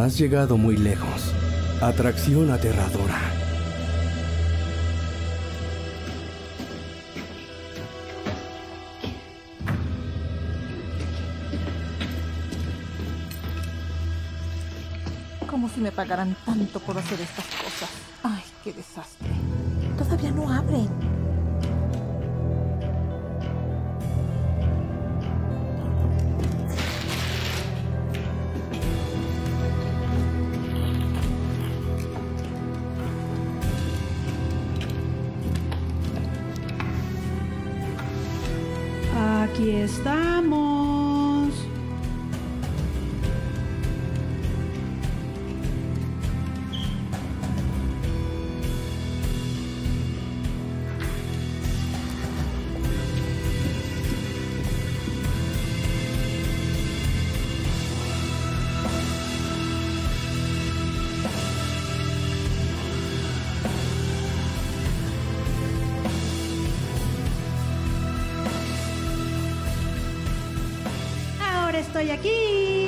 Has llegado muy lejos. Atracción aterradora. Como si me pagaran tanto por hacer estas cosas. Ay, qué desastre. Todavía no abren. Aquí estamos. Ahora estoy aquí.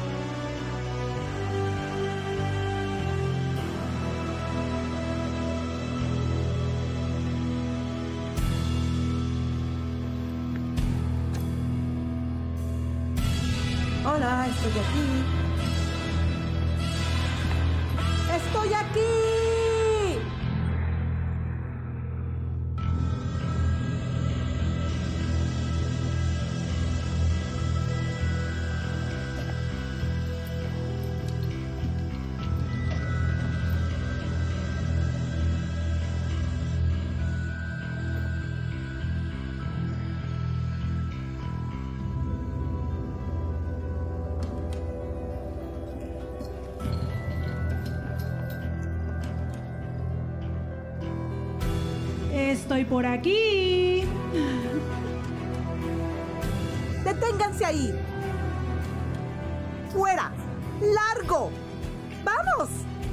Hola, estoy aquí. ¡Estoy aquí! Estoy por aquí. ¡Deténganse ahí! ¡Fuera! ¡Largo! ¡Vamos!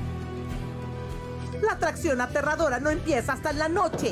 La atracción aterradora no empieza hasta en la noche.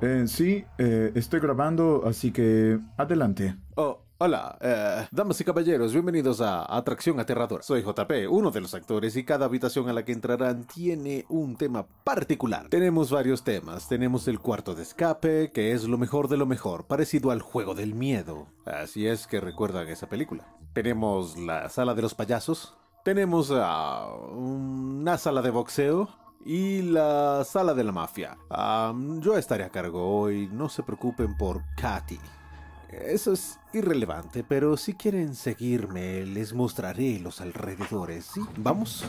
Sí, estoy grabando, así que adelante. Oh, hola, damas y caballeros, bienvenidos a Atracción Aterradora. Soy JP, uno de los actores, y cada habitación a la que entrarán tiene un tema particular. Tenemos varios temas. Tenemos el cuarto de escape, que es lo mejor de lo mejor, parecido al juego del miedo. Así es que recuerdan esa película. Tenemos la sala de los payasos. Tenemos una sala de boxeo. Y la sala de la mafia. Yo estaré a cargo hoy, no se preocupen por Katy. Eso es irrelevante, pero si quieren seguirme, les mostraré los alrededores, ¿sí? ¿Vamos?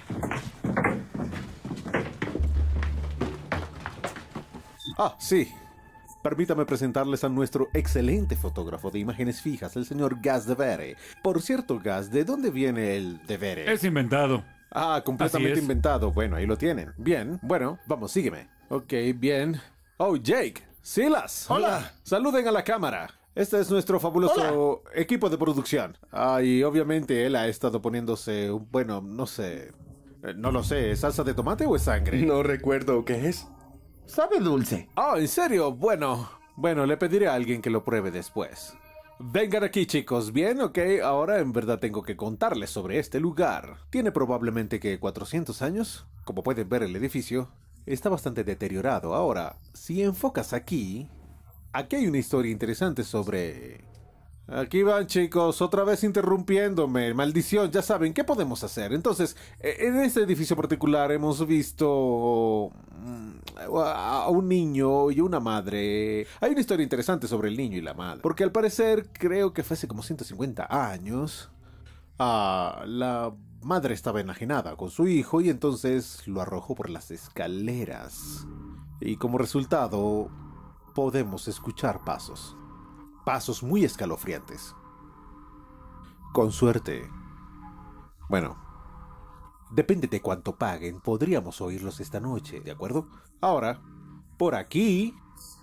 Sí. Permítame presentarles a nuestro excelente fotógrafo de imágenes fijas, el señor Gas Devere. Por cierto, Gas, ¿de dónde viene el Devere? Es inventado. Completamente inventado. Bueno, ahí lo tienen. Bien, bueno, vamos, sígueme. Ok, bien. Oh, Jake, Silas. Hola. Saluden a la cámara. Este es nuestro fabuloso equipo de producción. Y obviamente él ha estado poniéndose, bueno, no sé. No lo sé, ¿es salsa de tomate o es sangre? No recuerdo qué es. Sabe dulce. ¿En serio? Bueno, le pediré a alguien que lo pruebe después. Vengan aquí, chicos, ¿bien? Ok, ahora en verdad tengo que contarles sobre este lugar. Tiene probablemente que 400 años. Como pueden ver, el edificio está bastante deteriorado. Ahora, si enfocas aquí hay una historia interesante sobre... Aquí van, chicos, otra vez interrumpiéndome. Maldición, ya saben, ¿qué podemos hacer? Entonces, en este edificio particular hemos visto a un niño y una madre. Hay una historia interesante sobre el niño y la madre. Porque al parecer, creo que fue hace como 150 años, la madre estaba enajenada con su hijo y entonces lo arrojó por las escaleras. Y como resultado, podemos escuchar pasos. Pasos muy escalofriantes. Con suerte. Bueno, depende de cuánto paguen, podríamos oírlos esta noche, ¿de acuerdo? Ahora, por aquí,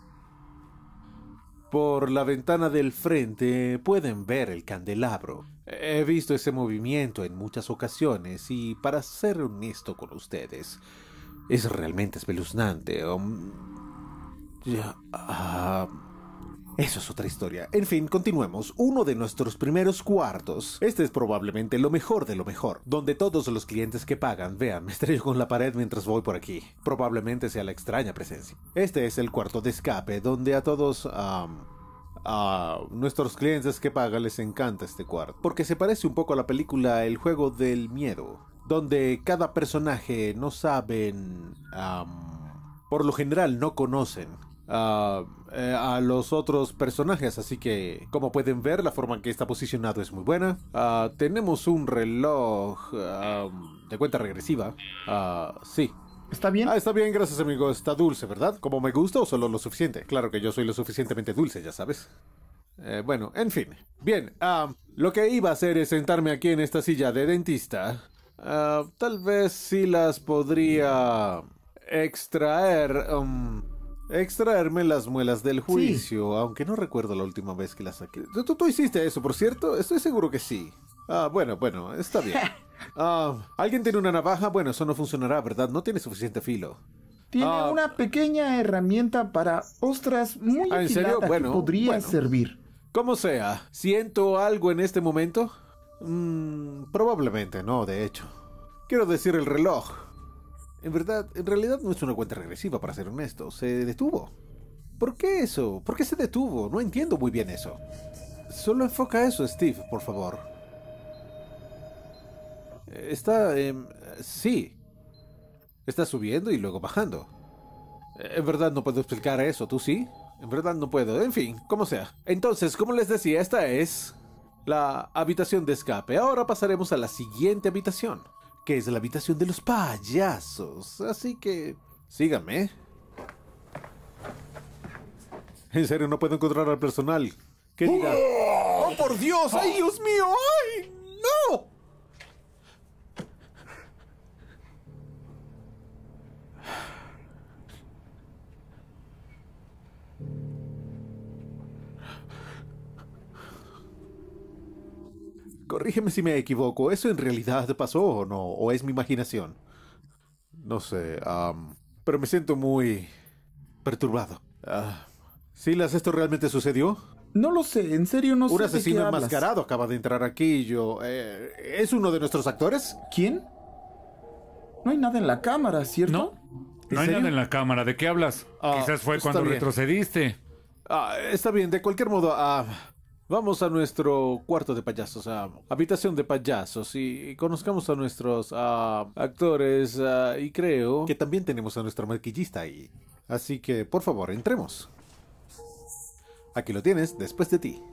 por la ventana del frente, pueden ver el candelabro. He visto ese movimiento en muchas ocasiones y, para ser honesto con ustedes, es realmente espeluznante. Eso es otra historia. En fin, continuemos. Uno de nuestros primeros cuartos. Este es probablemente lo mejor de lo mejor. Donde todos los clientes que pagan, vean, me estrello con la pared mientras voy por aquí. Probablemente sea la extraña presencia. Este es el cuarto de escape, donde a todos... nuestros clientes que pagan les encanta este cuarto. Porque se parece un poco a la película El juego del miedo. Donde cada personaje no saben... por lo general no conocen a los otros personajes, así que, como pueden ver, la forma en que está posicionado es muy buena. Tenemos un reloj de cuenta regresiva. Sí. ¿Está bien? Está bien, gracias, amigo. Está dulce, ¿verdad? ¿Como me gusta o solo lo suficiente? Claro que yo soy lo suficientemente dulce, ya sabes. Bueno, en fin. Bien, lo que iba a hacer es sentarme aquí en esta silla de dentista. Tal vez sí las podría extraerme las muelas del juicio, aunque no recuerdo la última vez que las saqué. ¿Tú hiciste eso, por cierto? Estoy seguro que sí. Bueno, está bien. ¿Alguien tiene una navaja? Bueno, eso no funcionará, ¿verdad? No tiene suficiente filo. Tiene una pequeña herramienta para ostras muy ¿en serio? afilada que podría servir. Como sea, ¿siento algo en este momento? Probablemente no, de hecho. Quiero decir, el reloj. En realidad no es una cuenta regresiva, para ser honesto. Se detuvo. ¿Por qué eso? ¿Por qué se detuvo? No entiendo muy bien eso. Solo enfoca eso, Steve, por favor. Sí. Está subiendo y luego bajando. En verdad no puedo explicar eso, ¿tú sí? En verdad no puedo. En fin, como sea. Entonces, como les decía, esta es la habitación de escape. Ahora pasaremos a la siguiente habitación, que es la habitación de los payasos. Así que... síganme. En serio, no puedo encontrar al personal. ¿Qué dirá? ¡Oh, por Dios! ¡Ay, Dios mío! ¡Ay, no! Corrígeme si me equivoco. ¿Eso en realidad pasó o no? ¿O es mi imaginación? No sé, pero me siento muy perturbado. Silas, ¿esto realmente sucedió? No lo sé, en serio no sé Un de qué asesino hablas. enmascarado acaba de entrar aquí y yo... ¿Es uno de nuestros actores? ¿Quién? No hay nada en la cámara, ¿cierto? No, ¿En no hay serio? nada en la cámara. ¿De qué hablas? Quizás fue está cuando bien. retrocediste. Está bien, de cualquier modo, vamos a nuestro cuarto de payasos, habitación de payasos, y conozcamos a nuestros actores, y creo que también tenemos a nuestra maquillista ahí. Así que, por favor, entremos. Aquí lo tienes, después de ti.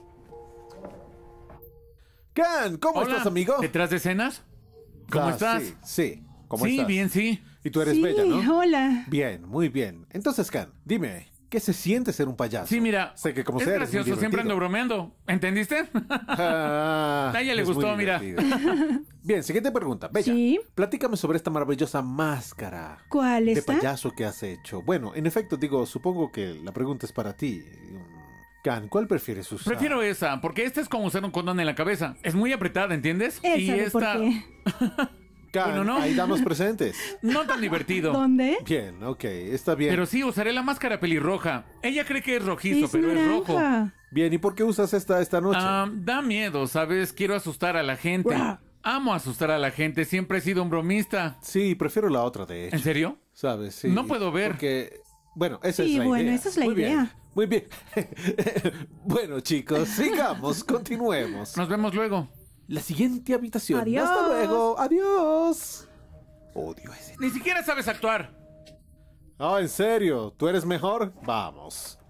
Can, ¿cómo Hola, estás, amigo? ¿detrás de escenas? ¿Cómo estás? Sí, sí. ¿Cómo Sí, estás? bien, sí. Y tú eres Sí, bella, ¿no? hola. Bien, muy bien. Entonces, Can, dime, ¿qué se siente ser un payaso? Sí, mira, Sé que como es sea, eres muy gracioso, siempre ando divertido. bromeando. ¿Entendiste? A A ella le gustó, mira. Bien, siguiente pregunta. Bella, Sí. platícame sobre esta maravillosa máscara ¿Cuál de está? payaso que has hecho. Bueno, en efecto, digo, supongo que la pregunta es para ti. Can, ¿cuál prefieres usar? Prefiero esa, porque esta es como usar un condón en la cabeza. Es muy apretada, ¿entiendes? Él y sabe esta... por qué. Can, Bueno, no. hay damas presentes. No tan divertido. ¿Dónde? Bien, ok, está bien. Pero sí, usaré la máscara pelirroja. Ella cree que es rojizo, Es pero es rojo. naranja. Bien, ¿y por qué usas esta noche? Da miedo, ¿sabes? Quiero asustar a la gente. Buah. Amo asustar a la gente. Siempre he sido un bromista. Sí, prefiero la otra, de hecho. ¿En serio? ¿Sabes? Sí. No puedo ver. Porque, bueno, esa Sí, es la bueno, idea. esa es la Muy bien, idea. muy bien. Bueno, chicos, sigamos, continuemos. Nos vemos luego. La siguiente habitación. Adiós. Hasta luego. Adiós. Odio ese. Ni siquiera sabes actuar. ¿En serio? ¿Tú eres mejor? Vamos.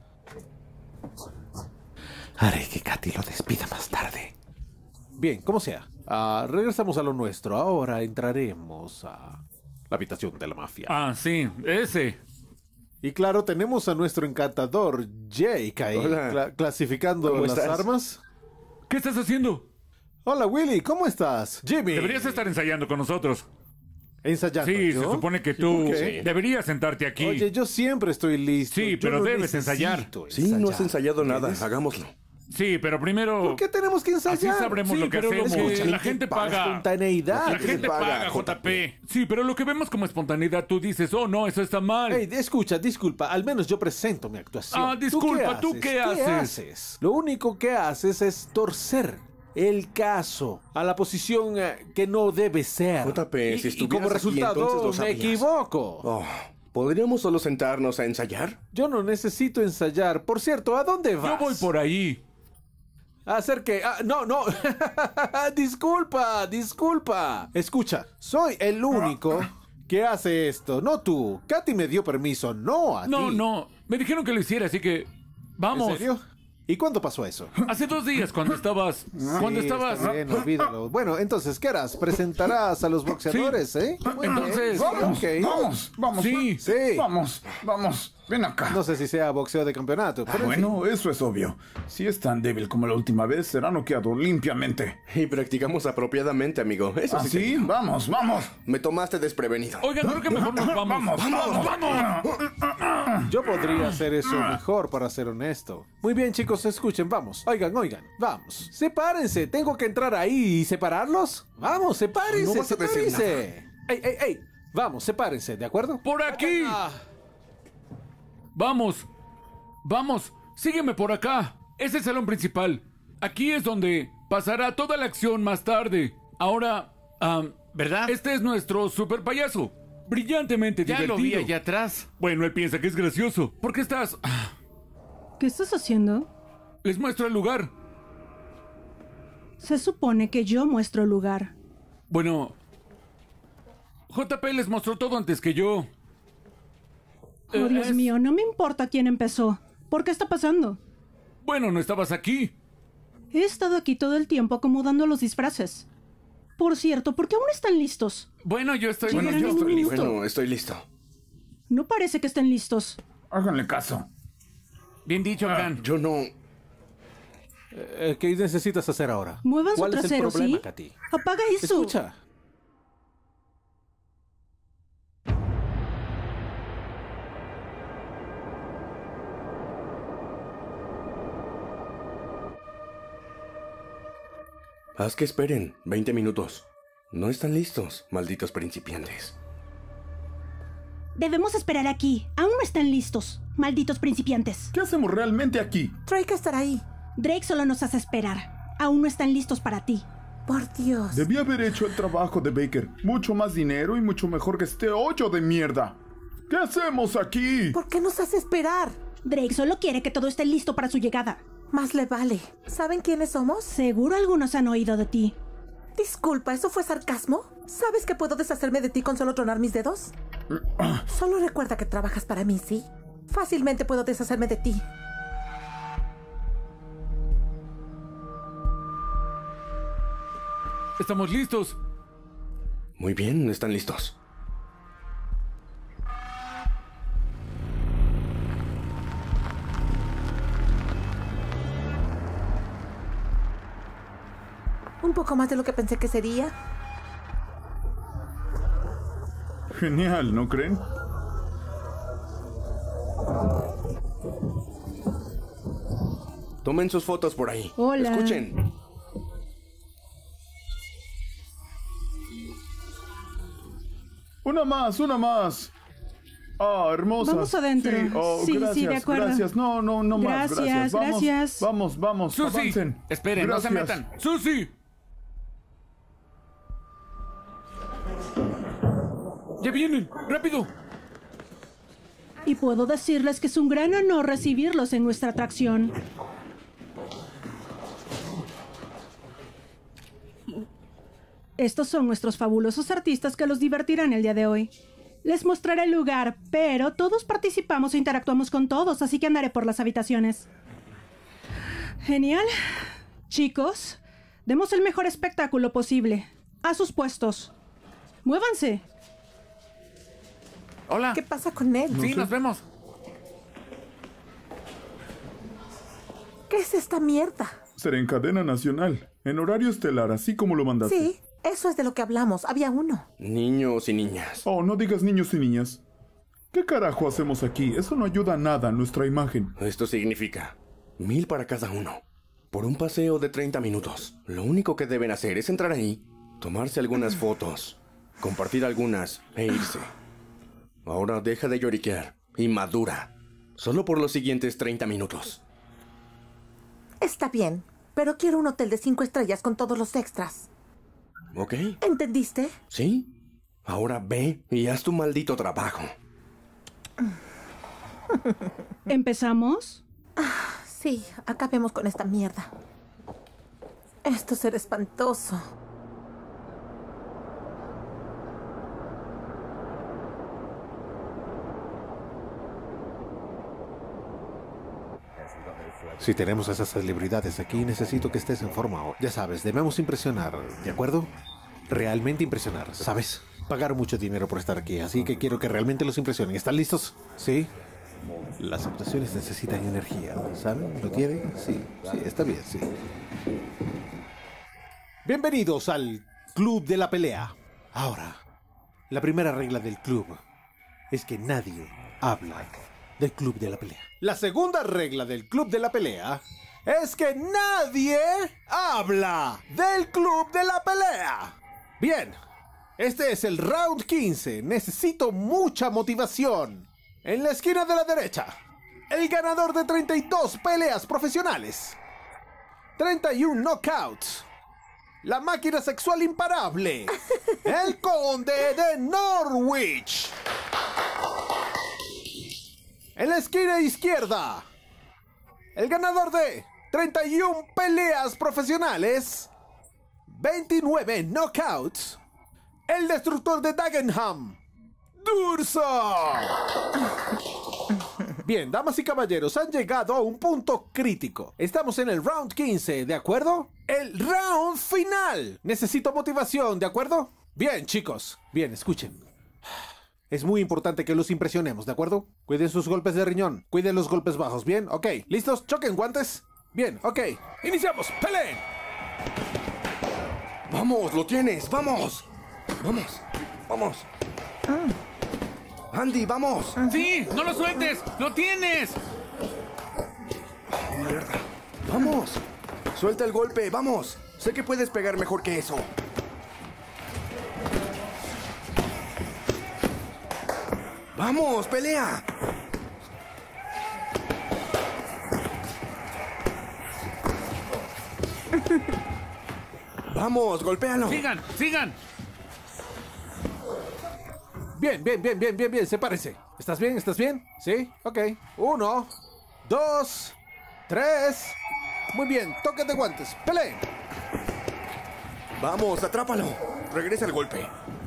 Haré que Katy lo despida más tarde. Bien, como sea. Regresamos a lo nuestro. Ahora entraremos a la habitación de la mafia. Sí, ese. Y claro, tenemos a nuestro encantador Jake ahí, Hola. clasificando ¿Cómo las estás? armas. ¿Qué estás haciendo? Hola Willy, ¿cómo estás? Jimmy. Deberías estar ensayando con nosotros. ensayando. Sí, ¿yo? se supone que tú ¿Por qué? deberías sentarte aquí. Oye, yo siempre estoy listo. Sí, Yo pero no debes ensayar. necesito Sí, no has ensayado nada. ¿Entiendes? Hagámoslo. Sí, pero primero... ¿Por qué tenemos que ensayar? Así sabremos Sí, lo que pero hacemos. escucha, La gente paga. Espontaneidad. La gente paga, JP. Sí, pero lo que vemos como espontaneidad, tú dices, oh no, eso está mal. Hey, escucha, disculpa, al menos yo presento mi actuación. Disculpa, ¿tú qué haces? ¿Qué haces? Lo único que haces es torcer el caso a la posición que no debe ser. JP, si y como estuvieras aquí, resultado entonces lo me sabías. equivoco. Oh, ¿podríamos solo sentarnos a ensayar? Yo no necesito ensayar. Por cierto, ¿a dónde vas? Yo voy por ahí. ¿Hacer qué? No. Disculpa. Escucha, soy el único que hace esto, no tú. Katy me dio permiso, no a ti. No. Me dijeron que lo hiciera, así que... Vamos. ¿En serio? ¿Y cuándo pasó eso? Hace 2 días, cuando estabas... Sí, está bien, olvídalo. Bueno, entonces, ¿qué harás? ¿Presentarás a los boxeadores, eh? Muy bien. Entonces... Ok. Vamos. Sí. Sí. Vamos. Ven acá. No sé si sea boxeo de campeonato, pero en fin. Bueno, eso es obvio. Si es tan débil como la última vez, será noqueado limpiamente. Y practicamos apropiadamente, amigo. Eso ¿Ah, sí. sí? Vamos. Me tomaste desprevenido. Oigan, creo que mejor nos vamos. Yo podría hacer eso mejor, para ser honesto. Muy bien, chicos, escuchen, vamos. Oigan, vamos. Sepárense, tengo que entrar ahí y separarlos. Vamos, sepárense, No vas a decir sepárense. Ey. Vamos, sepárense, ¿de acuerdo? ¡Por aquí! Vamos. Sígueme por acá. Es el salón principal. Aquí es donde pasará toda la acción más tarde. Ahora, ¿verdad? Este es nuestro super payaso. Brillantemente divertido. Ya lo vi allá atrás. Bueno, él piensa que es gracioso. ¿Por qué estás...? ¿Qué estás haciendo? Les muestro el lugar. Se supone que yo muestro el lugar. Bueno... JP les mostró todo antes que yo. Oh, Dios mío, no me importa quién empezó. ¿Por qué está pasando? Bueno, no estabas aquí. He estado aquí todo el tiempo acomodando los disfraces. Por cierto, ¿por qué aún están listos? Bueno, yo estoy... Llegarán Bueno, en un minuto. Bueno, estoy listo. No parece que estén listos. Háganle caso. Bien dicho, Can. Yo no... ¿Qué necesitas hacer ahora? Muevan su ¿Cuál es el trasero, problema, ¿sí? Katy? Apaga eso. Escucha. Haz que esperen. 20 minutos. No están listos, malditos principiantes. Debemos esperar aquí. Aún no están listos. malditos principiantes. ¿Qué hacemos realmente aquí? Drake estará ahí. Drake solo nos hace esperar. Aún no están listos para ti. Por Dios. Debí haber hecho el trabajo de Baker. Mucho más dinero y mucho mejor que este hoyo de mierda. ¿Qué hacemos aquí? ¿Por qué nos hace esperar? Drake solo quiere que todo esté listo para su llegada. Más le vale. ¿Saben quiénes somos? Seguro algunos han oído de ti. Disculpa, ¿eso fue sarcasmo? ¿Sabes que puedo deshacerme de ti con solo tronar mis dedos? Solo recuerda que trabajas para mí, ¿sí? Fácilmente puedo deshacerme de ti. Estamos listos. Muy bien, están listos. Un poco más de lo que pensé que sería. Genial, ¿no creen? Tomen sus fotos por ahí. Hola. Escuchen. Una más. Ah, hermosa. Vamos adentro. Sí, oh, Sí, gracias, de acuerdo. gracias. No más, gracias. Gracias. Vamos, Susi, avancen. esperen, Gracias. no se metan. Susi. Ya vienen, rápido. Y puedo decirles que es un gran honor recibirlos en nuestra atracción. Estos son nuestros fabulosos artistas que los divertirán el día de hoy. Les mostraré el lugar, pero todos participamos e interactuamos con todos, así que andaré por las habitaciones. Genial. Chicos, demos el mejor espectáculo posible. A sus puestos. Muévanse. Hola. ¿Qué pasa con él? Sí, nos vemos. ¿Qué es esta mierda? Será en cadena nacional, en horario estelar, así como lo mandaste. Sí, eso es de lo que hablamos. Había uno. Niños y niñas. Oh, no digas niños y niñas. ¿Qué carajo hacemos aquí? Eso no ayuda a nada a nuestra imagen. Esto significa 1000 para cada uno. Por un paseo de 30 minutos. Lo único que deben hacer es entrar ahí, tomarse algunas fotos, compartir algunas e irse. Ahora deja de lloriquear y madura. Solo por los siguientes 30 minutos. Está bien, pero quiero un hotel de 5 estrellas con todos los extras. ¿Ok? ¿Entendiste? ¿Sí? Ahora ve y haz tu maldito trabajo. ¿Empezamos? Sí, acabemos con esta mierda. Esto será espantoso. Si tenemos a esas celebridades aquí, necesito que estés en forma hoy. Ya sabes, debemos impresionar, ¿de acuerdo? Realmente impresionar, ¿sabes? Pagar mucho dinero por estar aquí, así que quiero que realmente los impresionen. ¿Están listos? ¿Sí? Las actuaciones necesitan energía, ¿saben? ¿Lo quieren? Sí, está bien, sí. Bienvenidos al Club de la Pelea. Ahora, la primera regla del club es que nadie habla del Club de la Pelea. La segunda regla del Club de la Pelea es que nadie habla del Club de la Pelea. Bien, este es el round 15. Necesito mucha motivación. En la esquina de la derecha, el ganador de 32 peleas profesionales, 31 knockouts, la máquina sexual imparable, el conde de Norwich. En la esquina izquierda, el ganador de 31 peleas profesionales, 29 knockouts, el destructor de Dagenham, Durso. Bien, damas y caballeros, han llegado a un punto crítico. Estamos en el round 15, ¿de acuerdo? El round final. Necesito motivación, ¿de acuerdo? Bien, chicos. Bien, escuchen. Es muy importante que los impresionemos, ¿de acuerdo? Cuiden sus golpes de riñón. Cuiden los golpes bajos, ¿bien? Ok. ¿Listos? ¿Choquen guantes? Bien, ok. Iniciamos. ¡Peleen! ¡Vamos! ¡Lo tienes! ¡Vamos! ¡Vamos! ¡Andy, vamos! ¡Sí! ¡No lo sueltes! ¡Lo tienes! ¡Mierda! ¡Vamos! ¡Suelta el golpe! ¡Vamos! Sé que puedes pegar mejor que eso. ¡Vamos! ¡Pelea! Vamos, golpéalo. ¡Sigan! ¡Sigan! Bien, bien, bien, bien, bien, bien. Sepárese. ¿Estás bien? ¿Estás bien? Sí, ok. 1, 2, 3. Muy bien, toques de guantes. ¡Peleen! Vamos, atrápalo. Regresa el golpe.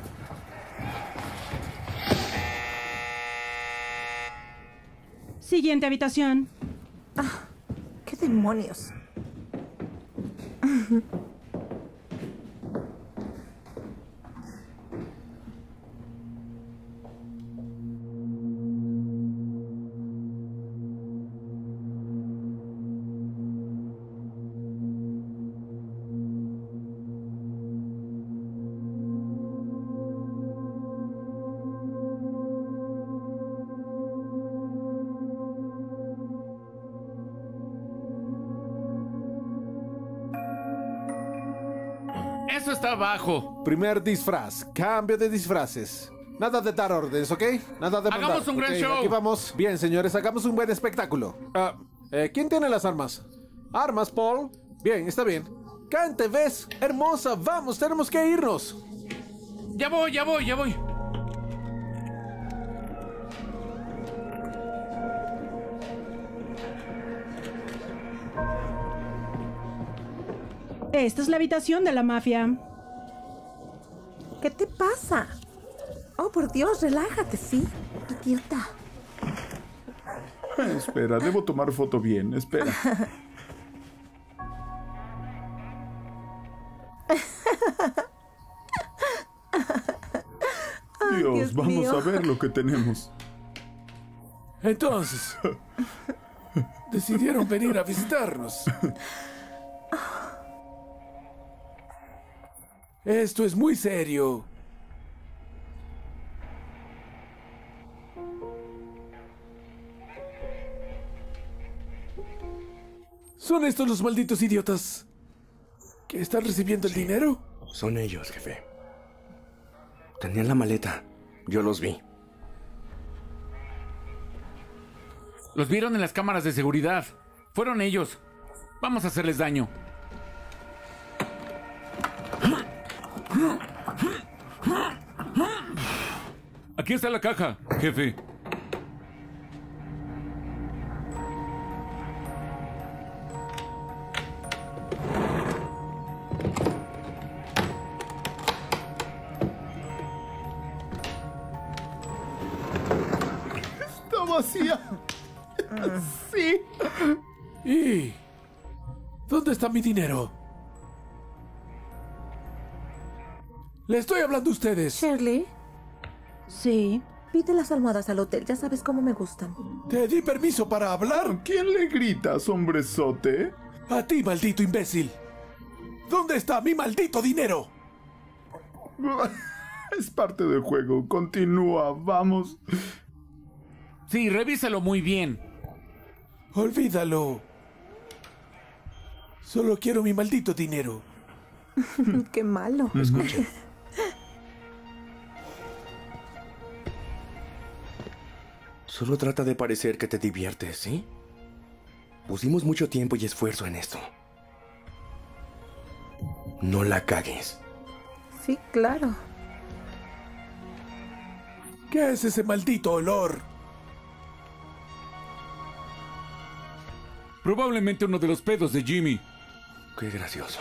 Siguiente habitación. ¿Qué demonios? Eso está abajo. Primer disfraz. Cambio de disfraces. Nada de dar órdenes, ¿ok? Nada de mandar. Hagamos un gran Ok, show. Aquí vamos. Bien, señores, hagamos un buen espectáculo. ¿Quién tiene las armas? ¿Armas, Paul? Bien, está bien. Cante, ¿ves? Hermosa, vamos, tenemos que irnos. Ya voy, ya voy, ya voy. Esta es la habitación de la mafia. ¿Qué te pasa? Oh, por Dios, relájate, ¿sí? Idiota. Espera, debo tomar foto bien. Espera. Dios, Dios vamos mío. a ver lo que tenemos. Entonces, decidieron venir a visitarnos. Esto es muy serio. ¿Son estos los malditos idiotas que están recibiendo el dinero? Son ellos, jefe. Tenían la maleta. Yo los vi. Los vieron en las cámaras de seguridad. Fueron ellos. Vamos a hacerles daño. Aquí está la caja, jefe. Está vacía. Sí. ¿Y dónde está mi dinero? Le estoy hablando a ustedes. Shirley, Sí. pide las almohadas al hotel. Ya sabes cómo me gustan. Te di permiso para hablar. ¿Quién le gritas, hombrezote? A ti, maldito imbécil. ¿Dónde está mi maldito dinero? Es parte del juego. Continúa, vamos. Sí, revísalo muy bien. Olvídalo. Solo quiero mi maldito dinero. Qué malo. Escuchen. Solo trata de parecer que te diviertes, ¿sí? Pusimos mucho tiempo y esfuerzo en esto. No la cagues. Sí, claro. ¿Qué es ese maldito olor? Probablemente uno de los pedos de Jimmy. Qué gracioso.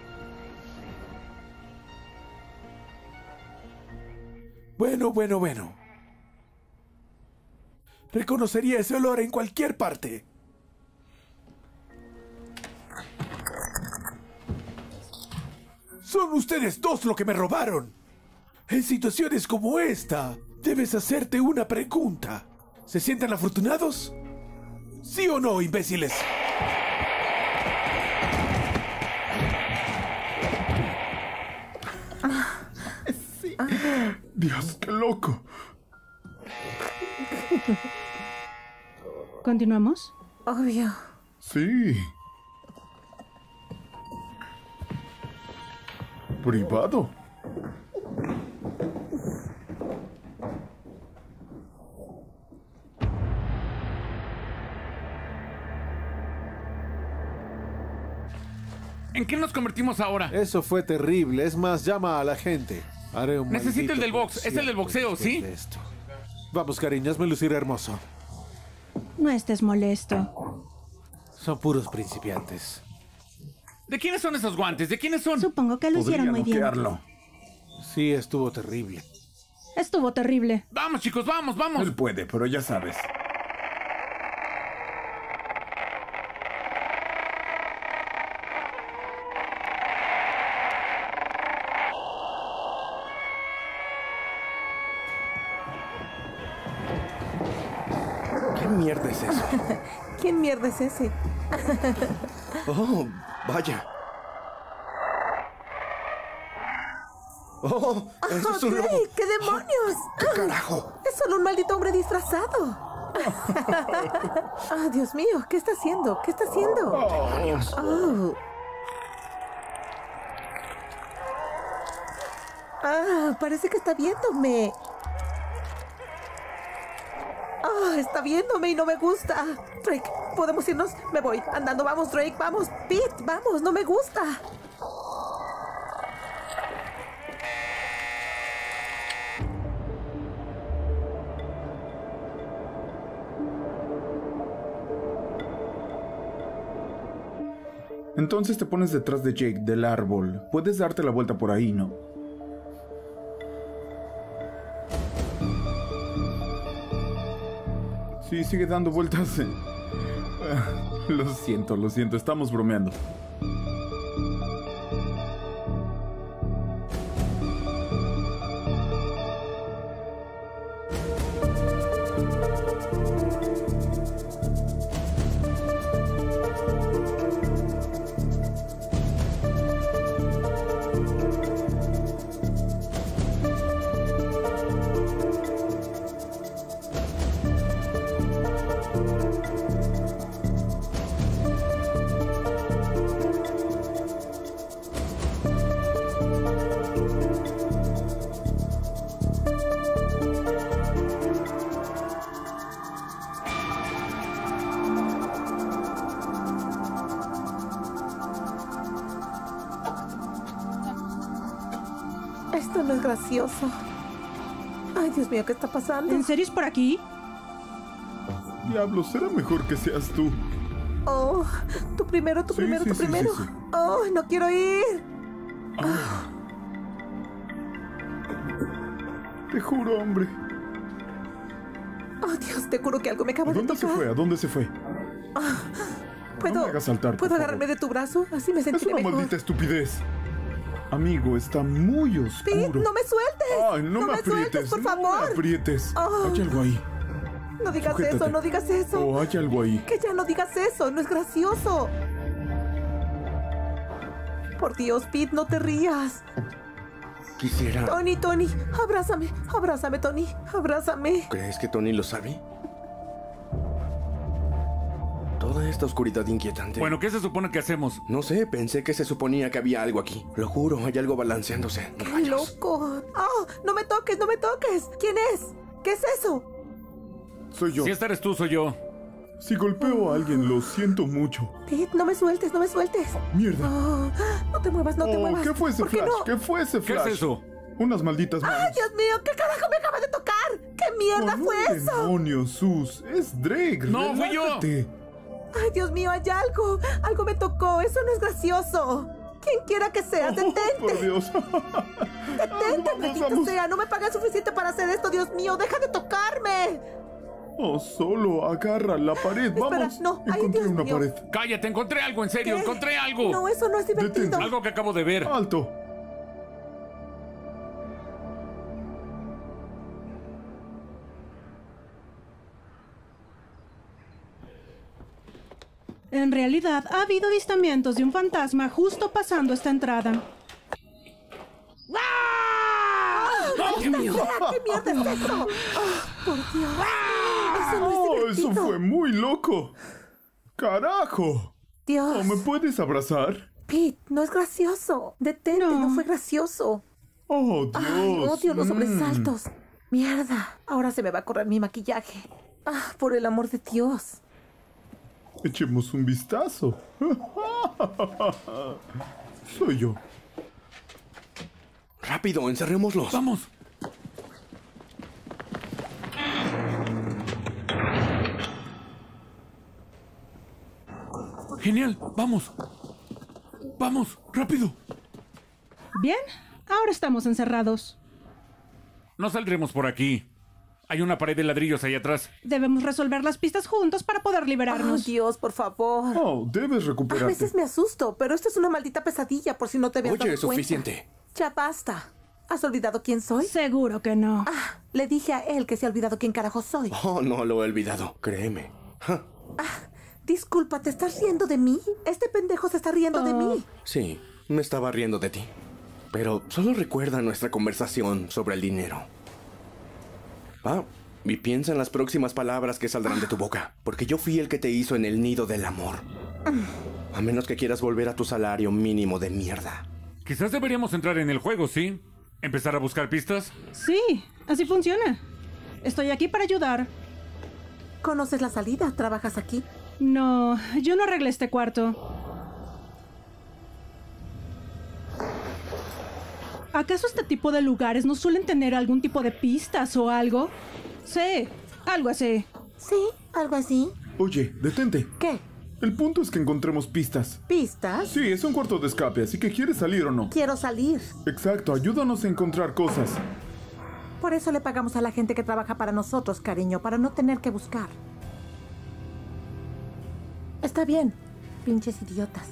Bueno. Reconocería ese olor en cualquier parte. Son ustedes dos lo que me robaron. En situaciones como esta, debes hacerte una pregunta. ¿Se sienten afortunados? ¿Sí o no, imbéciles? Dios, qué loco. ¿Continuamos? Obvio. Sí. Privado. ¿En qué nos convertimos ahora? Eso fue terrible. Es más, llama a la gente. Haré un Necesito el del box. concierto Es el del boxeo, después ¿sí? de esto. Vamos, cariño, hazme lucir hermoso. No estés molesto. Son puros principiantes. ¿De quiénes son esos guantes? ¿De quiénes son? Supongo que lucieron muy bien. noquearlo. Sí, estuvo terrible. Estuvo terrible. Vamos, chicos, vamos, vamos. Él puede, pero ya sabes. ¿Qué mierda es eso? ¿Quién mierda es ese? Oh, vaya. Oh, eso es un lobo. Drake, ¡qué demonios! ¿Qué carajo? Es solo un maldito hombre disfrazado. Ah, Dios mío, ¿qué está haciendo? ¿Qué está haciendo? Oh. Ah, parece que está viéndome. Ah, está viéndome y no me gusta. Drake, ¿podemos irnos? Me voy. Andando, vamos, Drake, vamos. Pete, vamos, no me gusta. Entonces te pones detrás de Jake del árbol. Puedes darte la vuelta por ahí, ¿no? Sí, sigue dando vueltas. Lo siento, estamos bromeando. Esto no es gracioso. Ay, Dios mío, ¿qué está pasando? ¿En serio es por aquí? Diablo, será mejor que seas tú. Oh, tú primero, tú Sí, primero, sí, tú sí, primero. sí, sí. Oh, no quiero ir. Te juro, hombre. Oh, Dios, te juro que algo me ¿A acaba de dónde se tocar. fue? ¿A dónde se fue? ¿Puedo, No me hagas saltar, por ¿puedo favor. agarrarme de tu brazo? Así me Es sentiré una mejor. maldita estupidez. Amigo, está muy oscuro. Pete, no me sueltes. Ay, no me sueltes, aprietes, por no favor. me aprietes. Oh. Hay algo ahí. No digas Sujétate. eso, no digas eso. Oh, hay algo ahí. Que ya no digas eso, no es gracioso. Por Dios, Pete, no te rías. Quisiera... Tony, abrázame, abrázame, Tony, abrázame. ¿Crees que Tony lo sabe? Toda esta oscuridad inquietante. Bueno, ¿qué se supone que hacemos? No sé, pensé que se suponía que había algo aquí. Lo juro, hay algo balanceándose. ¡Qué Rayos. loco! ¡Oh, no me toques, no me toques! ¿Quién es? ¿Qué es eso? Soy yo. Si esta eres tú, soy yo. Si golpeo a alguien, lo siento mucho. Pete, no me sueltes, no me sueltes. Mierda. Oh, no te muevas, no te Oh, muevas. ¿qué fue ese ¿Por qué flash? no? ¿Qué fue ese ¿Qué flash? es eso? Unas malditas manos. ¡Ay, Dios mío! ¿Qué carajo me acaba de tocar? ¿Qué mierda Oh, fue no, eso? demonios, Sus. Es Drake. No, fui yo. relájate. ¡Ay, Dios mío, hay algo! Algo me tocó, eso no es gracioso. Quien quiera que seas, Oh, detente. por Dios. Detente, Vamos, maldito vamos. sea. No me pagas suficiente para hacer esto, Dios mío. Deja de tocarme. Oh, solo agarra la pared. Espera, Vamos. no, ay, Encontré Dios una mío. pared. Cállate, encontré algo, en serio, ¿Qué? encontré algo. No, eso no es divertido. Detente. Algo que acabo de ver. Alto. En realidad, ha habido avistamientos de un fantasma justo pasando esta entrada. ¿Qué mierda es eso? Oh, por Dios. Eso no es Oh, divertido. eso fue muy loco. ¡Carajo! Dios. Oh, ¿me puedes abrazar? Pete, no es gracioso. Detente, No. no fue gracioso. Oh, Dios. Ay, odio los sobresaltos. Mierda. Ahora se me va a correr mi maquillaje. Ah, por el amor de Dios. Echemos un vistazo. Soy yo. Rápido, encerrémoslos. ¡Vamos! Genial, vamos. Vamos, rápido. Bien, ahora estamos encerrados. No saldremos por aquí. Hay una pared de ladrillos ahí atrás. Debemos resolver las pistas juntos para poder Oh, liberarnos. Dios, por favor. Oh, debes A recuperarte. veces me asusto, pero esto es una maldita pesadilla por si no te habías Oye, dado es cuenta. suficiente. Ya basta. ¿Has olvidado quién soy? Seguro que no. Le dije a él que se ha olvidado quién carajo soy. Oh, no lo he olvidado, créeme. Ja. Disculpa, ¿te estás riendo de mí? Este pendejo se está riendo de mí. Sí, me estaba riendo de ti. Pero solo recuerda nuestra conversación sobre el dinero. Y piensa en las próximas palabras que saldrán de tu boca, porque yo fui el que te hizo en el nido del amor. A menos que quieras volver a tu salario mínimo de mierda. Quizás deberíamos entrar en el juego, ¿sí? ¿Empezar a buscar pistas? Sí, así funciona. Estoy aquí para ayudar. ¿Conoces la salida? ¿Trabajas aquí? No, yo no arreglé este cuarto. ¿Acaso este tipo de lugares no suelen tener algún tipo de pistas o algo? Sí, algo así. Sí, algo así. Oye, detente. ¿Qué? El punto es que encontremos pistas. ¿Pistas? Sí, es un cuarto de escape, así que ¿quieres salir o no? Quiero salir. Exacto, ayúdanos a encontrar cosas. Por eso le pagamos a la gente que trabaja para nosotros, cariño, para no tener que buscar. Está bien, pinches idiotas.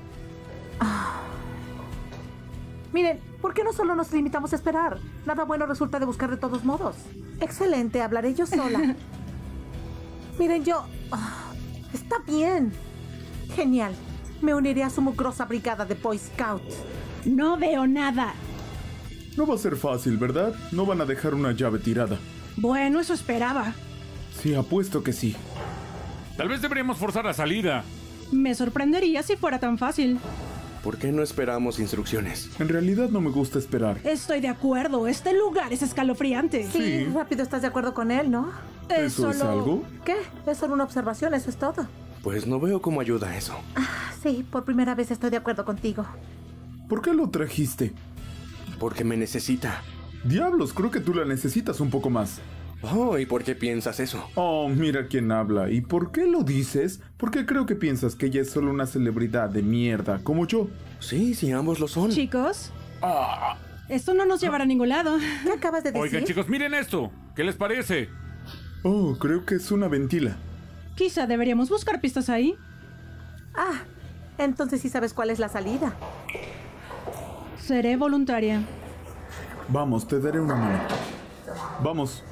Miren, ¿por qué no solo nos limitamos a esperar? Nada bueno resulta de buscar de todos modos. Excelente, hablaré yo sola. Miren, yo... está bien. Genial. Me uniré a su mugrosa brigada de Boy Scouts. No veo nada. No va a ser fácil, ¿verdad? No van a dejar una llave tirada. Bueno, eso esperaba. Sí, apuesto que sí. Tal vez deberíamos forzar la salida. Me sorprendería si fuera tan fácil. ¿Por qué no esperamos instrucciones? En realidad no me gusta esperar. Estoy de acuerdo, este lugar es escalofriante. Sí, Sí. rápido estás de acuerdo con él, ¿no? ¿Eso es algo? ¿Qué? Es solo una observación, eso es todo. Pues no veo cómo ayuda eso. Sí, por primera vez estoy de acuerdo contigo. ¿Por qué lo trajiste? Porque me necesita. Diablos, creo que tú la necesitas un poco más. Oh, ¿y por qué piensas eso? Oh, mira quién habla. ¿Y por qué lo dices? Porque creo que piensas que ella es solo una celebridad de mierda, como yo. Sí, sí, ambos lo son. Chicos, esto no nos llevará a ningún lado. ¿Qué acabas de decir? Oigan, chicos, miren esto. ¿Qué les parece? Oh, creo que es una ventila. Quizá deberíamos buscar pistas ahí. Entonces sí sabes cuál es la salida. Seré voluntaria. Vamos, te daré una mano. Vamos.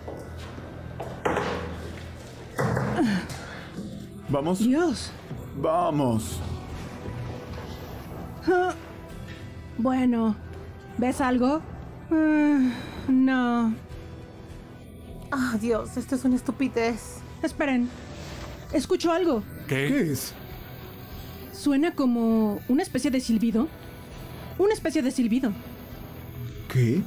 Vamos. Dios. Vamos. Bueno, ¿ves algo? No. Dios, esto es una estupidez. Esperen. Escucho algo. ¿Qué es? Suena como una especie de silbido. Una especie de silbido. ¿Qué?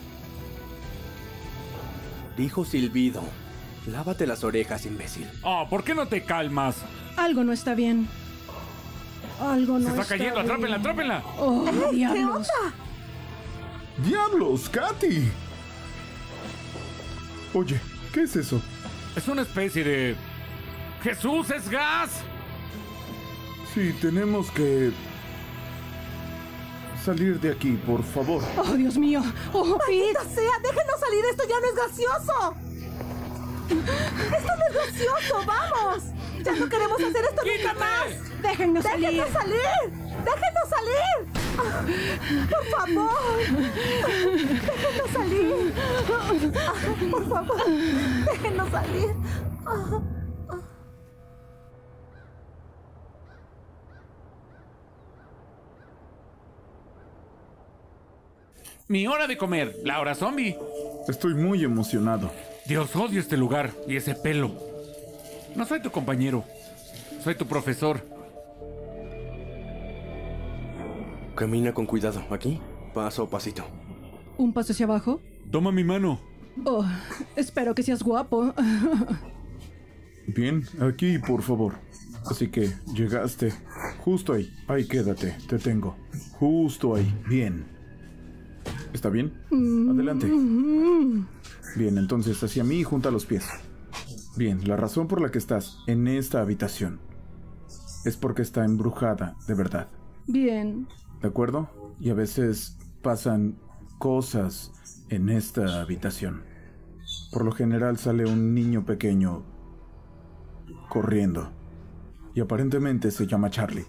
Dijo silbido. Lávate las orejas, imbécil. Oh, ¿por qué no te calmas? Algo no está bien. Algo no Se está está cayendo, bien. atrápenla, atrápenla. Oh, ¿Qué diablos. onda? ¡Diablos, Katy! Oye, ¿qué es eso? Es una especie de... ¡Jesús, es gas! Sí, tenemos que... salir de aquí, por favor. Oh, Dios mío. Oh, Pete. ¡Maldita sea! ¡Déjenos salir! ¡Esto ya no es gracioso! ¡Esto no es gracioso! ¡Vamos! ¡Ya no queremos hacer esto nunca más! Déjennos salir. ¡Déjenos salir! ¡Déjenos salir! ¡Por favor! ¡Déjenos salir! ¡Por favor! ¡Déjenos salir! Mi hora de comer, la hora zombie. Estoy muy emocionado. Dios, odio este lugar y ese pelo. No soy tu compañero, soy tu profesor. Camina con cuidado. Aquí, paso a pasito. ¿Un paso hacia abajo? Toma mi mano. Oh, espero que seas guapo. Bien, aquí, por favor. Así que llegaste. Justo ahí. Ahí quédate. Te tengo. Justo ahí. Bien. ¿Está bien? Adelante. Bien, entonces hacia mí y junta los pies. Bien, la razón por la que estás en esta habitación es porque está embrujada, de verdad. Bien. ¿De acuerdo? Y a veces pasan cosas en esta habitación. Por lo general sale un niño pequeño corriendo. Y aparentemente se llama Charlie.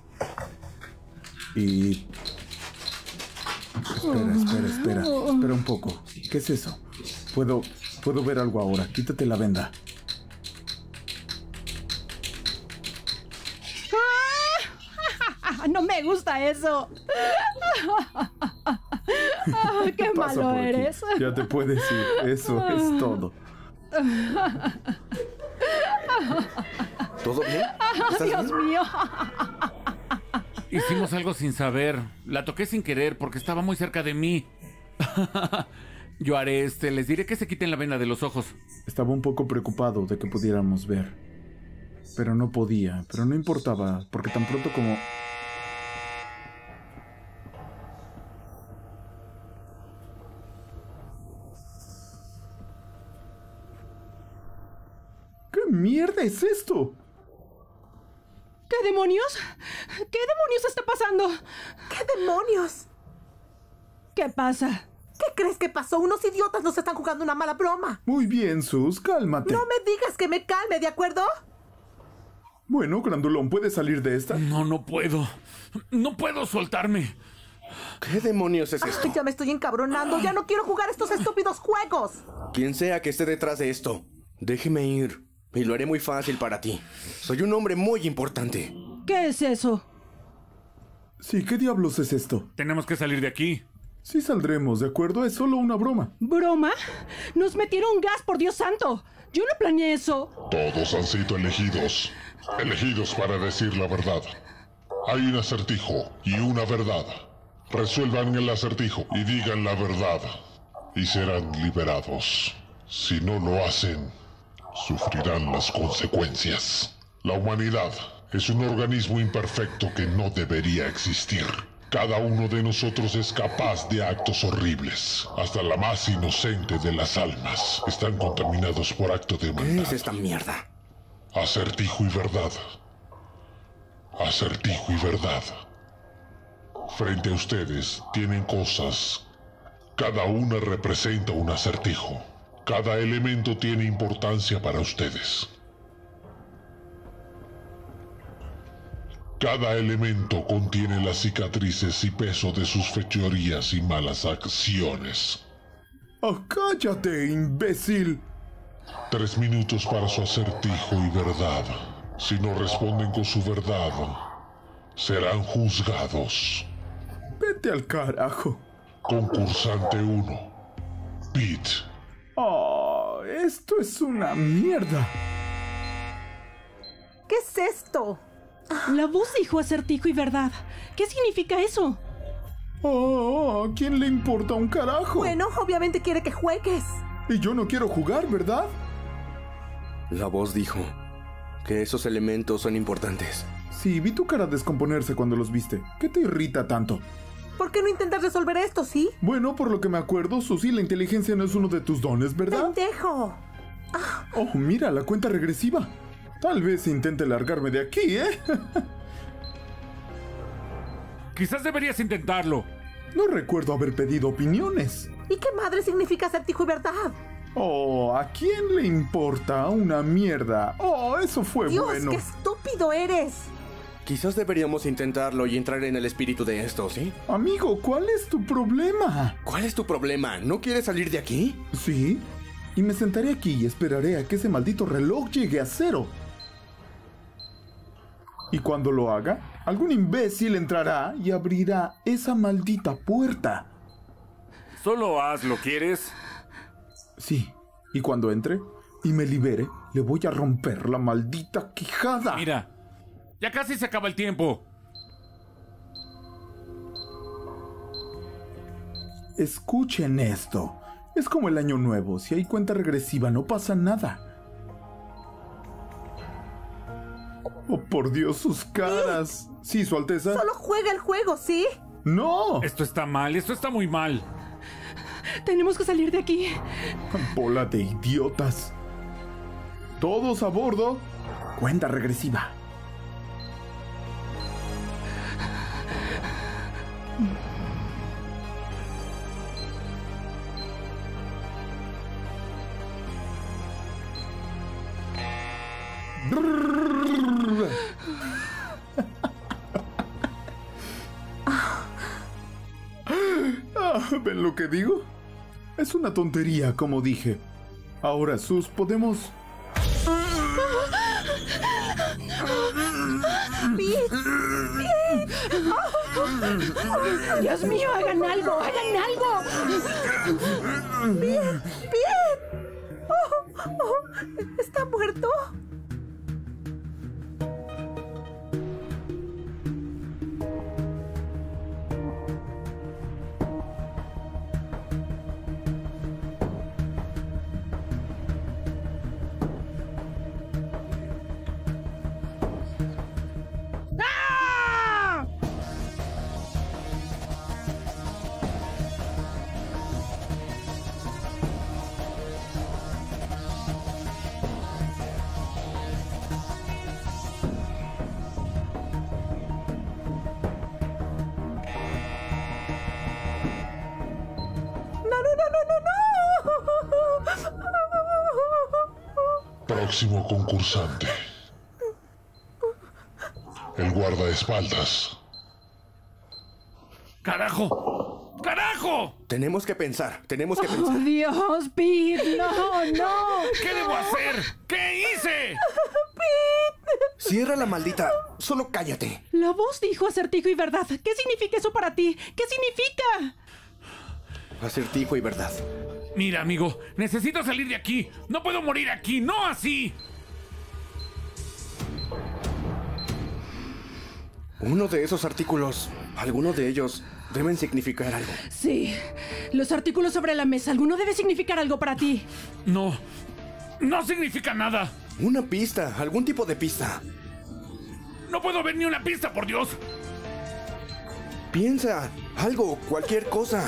Y... Espera un poco. ¿Qué es eso? Puedo ver algo ahora. Quítate la venda. No me gusta eso. Qué Pasa malo por aquí. eres. Ya te puedes ir. Eso es todo. ¿Todo bien? ¿Estás Dios bien? mío. Hicimos algo sin saber. La toqué sin querer porque estaba muy cerca de mí. Yo haré les diré que se quiten la venda de los ojos. Estaba un poco preocupado de que pudiéramos ver. Pero no podía. Pero no importaba, porque tan pronto como... ¿Qué mierda es esto? ¿Qué demonios? ¿Qué demonios está pasando? ¿Qué demonios? ¿Qué pasa? ¿Qué crees que pasó? Unos idiotas nos están jugando una mala broma. Muy bien, Sus, cálmate. No me digas que me calme, ¿de acuerdo? Bueno, Grandulón, ¿puedes salir de esta? No puedo. No puedo soltarme. ¿Qué demonios es esto? Ay, ya me estoy encabronando. Ya no quiero jugar estos estúpidos juegos. Quien sea que esté detrás de esto, déjeme ir. Y lo haré muy fácil para ti. Soy un hombre muy importante. ¿Qué es eso? Sí, ¿qué diablos es esto? Tenemos que salir de aquí. Sí saldremos, ¿de acuerdo? Es solo una broma. ¿Broma? Nos metieron gas, por Dios santo. Yo no planeé eso. Todos han sido elegidos. Elegidos para decir la verdad. Hay un acertijo y una verdad. Resuelvan el acertijo y digan la verdad. Y serán liberados. Si no lo hacen, sufrirán las consecuencias. La humanidad es un organismo imperfecto que no debería existir. Cada uno de nosotros es capaz de actos horribles. Hasta la más inocente de las almas están contaminados por acto de ¿Qué maldad. es esta mierda? Acertijo y verdad. Acertijo y verdad. Frente a ustedes tienen cosas. Cada una representa un acertijo. Cada elemento tiene importancia para ustedes. Cada elemento contiene las cicatrices y peso de sus fechorías y malas acciones. ¡Oh, cállate, imbécil! 3 minutos para su acertijo y verdad. Si no responden con su verdad, serán juzgados. Vete al carajo. Concursante 1. Pete. Oh, esto es una mierda. ¿Qué es esto? La voz dijo acertijo y verdad. ¿Qué significa eso? Oh, ¿a quién le importa un carajo? Bueno, obviamente quiere que juegues. Y yo no quiero jugar, ¿verdad? La voz dijo que esos elementos son importantes. Sí, vi tu cara descomponerse cuando los viste. ¿Qué te irrita tanto? ¿Por qué no intentas resolver esto, sí? Bueno, por lo que me acuerdo, Susie, la inteligencia no es uno de tus dones, ¿verdad? ¡Pendejo! Oh, mira, la cuenta regresiva. Tal vez intente largarme de aquí, ¿eh? Quizás deberías intentarlo. No recuerdo haber pedido opiniones. ¿Y qué madre significa acertijo y verdad? Oh, ¿a quién le importa una mierda? Oh, eso fue Dios, bueno. qué estúpido eres. Quizás deberíamos intentarlo y entrar en el espíritu de esto, ¿sí? Amigo, ¿cuál es tu problema? ¿Cuál es tu problema? ¿No quieres salir de aquí? Sí, y me sentaré aquí y esperaré a que ese maldito reloj llegue a 0. Y cuando lo haga, algún imbécil entrará y abrirá esa maldita puerta. Solo hazlo, ¿quieres? Sí, y cuando entre y me libere, le voy a romper la maldita quijada. Mira, ya casi se acaba el tiempo. Escuchen esto. Es como el año nuevo. Si hay cuenta regresiva, no pasa nada. Oh, por Dios, sus caras. Sí, Su Alteza. Solo juega el juego, ¿sí? ¡No! Esto está mal, esto está muy mal. Tenemos que salir de aquí. Bola de idiotas. Todos a bordo. Cuenta regresiva. ¿Ven lo que digo? Es una tontería, como dije. Ahora, Sus, podemos... Dios mío, hagan algo, hagan algo. ¡Bien! ¿Está muerto? Próximo concursante. El guardaespaldas. ¡Carajo! ¡Carajo! Tenemos que pensar. Oh, Dios, Pete, no. ¿Qué debo hacer? ¿Qué hice? Cierra la maldita. Solo cállate. La voz dijo acertijo y verdad. ¿Qué significa eso para ti? ¿Qué significa? Acertijo y verdad. Mira, amigo, necesito salir de aquí. No puedo morir aquí, no así. Uno de esos artículos, algunos de ellos deben significar algo. Sí. Los artículos sobre la mesa. ¿Alguno debe significar algo para ti? No significa nada. Una pista, algún tipo de pista. No puedo ver ni una pista, por Dios. Piensa, algo, cualquier cosa.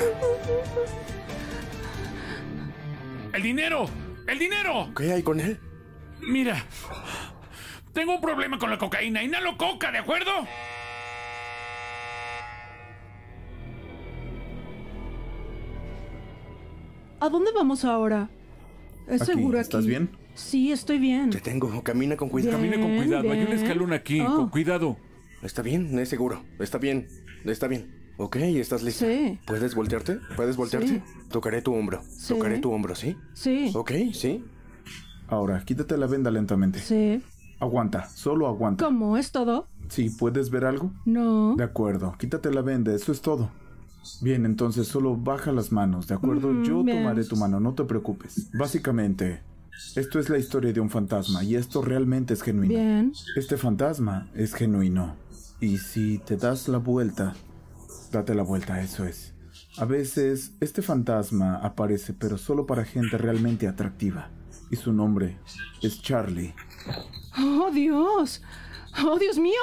¡El dinero! ¡El dinero! ¿Qué hay con él? Mira, tengo un problema con la cocaína. Inhalo coca, ¿de acuerdo? ¿A dónde vamos ahora? ¿Es Aquí, seguro aquí? ¿estás bien? Sí, estoy bien. Te tengo, camina con cuidado. Camine con cuidado, hay un bien. escalón aquí, Oh. con cuidado. Está bien, es seguro. Está bien. Ok, ¿estás lista? Sí. ¿Puedes voltearte? Sí. Tocaré tu hombro. Sí. Tocaré tu hombro, ¿sí? Sí. Ok, sí. Ahora, quítate la venda lentamente. Sí. Aguanta, solo aguanta. ¿Cómo? ¿Es todo? Sí, ¿puedes ver algo? No. De acuerdo, quítate la venda, eso es todo. Bien, entonces solo baja las manos, ¿de acuerdo? Yo bien. tomaré tu mano, no te preocupes. Básicamente, esto es la historia de un fantasma y esto realmente es genuino. Bien. Este fantasma es genuino. Y si te das la vuelta, date la vuelta, eso es. A veces, este fantasma aparece, pero solo para gente realmente atractiva. Y su nombre es Charlie. ¡Oh, Dios! ¡Oh, Dios mío!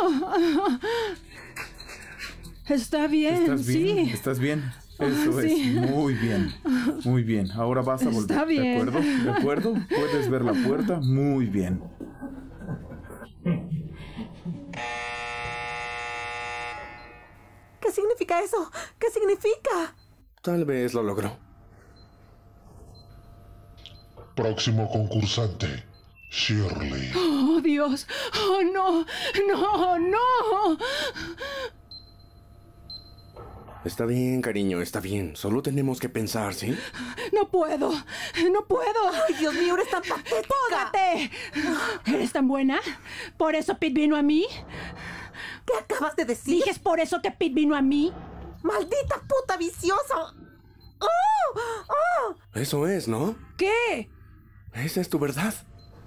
Está bien, ¿Estás bien? sí. ¿Estás bien? Eso sí. es, muy bien. Muy bien, ahora vas a volver. Está bien. ¿De acuerdo? ¿De acuerdo? ¿Puedes ver la puerta? Muy bien. ¿Qué significa eso? ¿Qué significa? Tal vez lo logró. Próximo concursante. Shirley. ¡Oh, Dios! ¡Oh, no! ¡No! Está bien, cariño, está bien. Solo tenemos que pensar, ¿sí? ¡No puedo! ¡Ay, Dios mío, eres tan patética! ¡Pógate! ¿Eres tan buena? ¿Por eso Pete vino a mí? ¿Qué acabas de decir? ¿Dijes por eso que Pete vino a mí? ¡Maldita puta viciosa! ¡Oh! Eso es, ¿no? ¿Qué? Esa es tu verdad.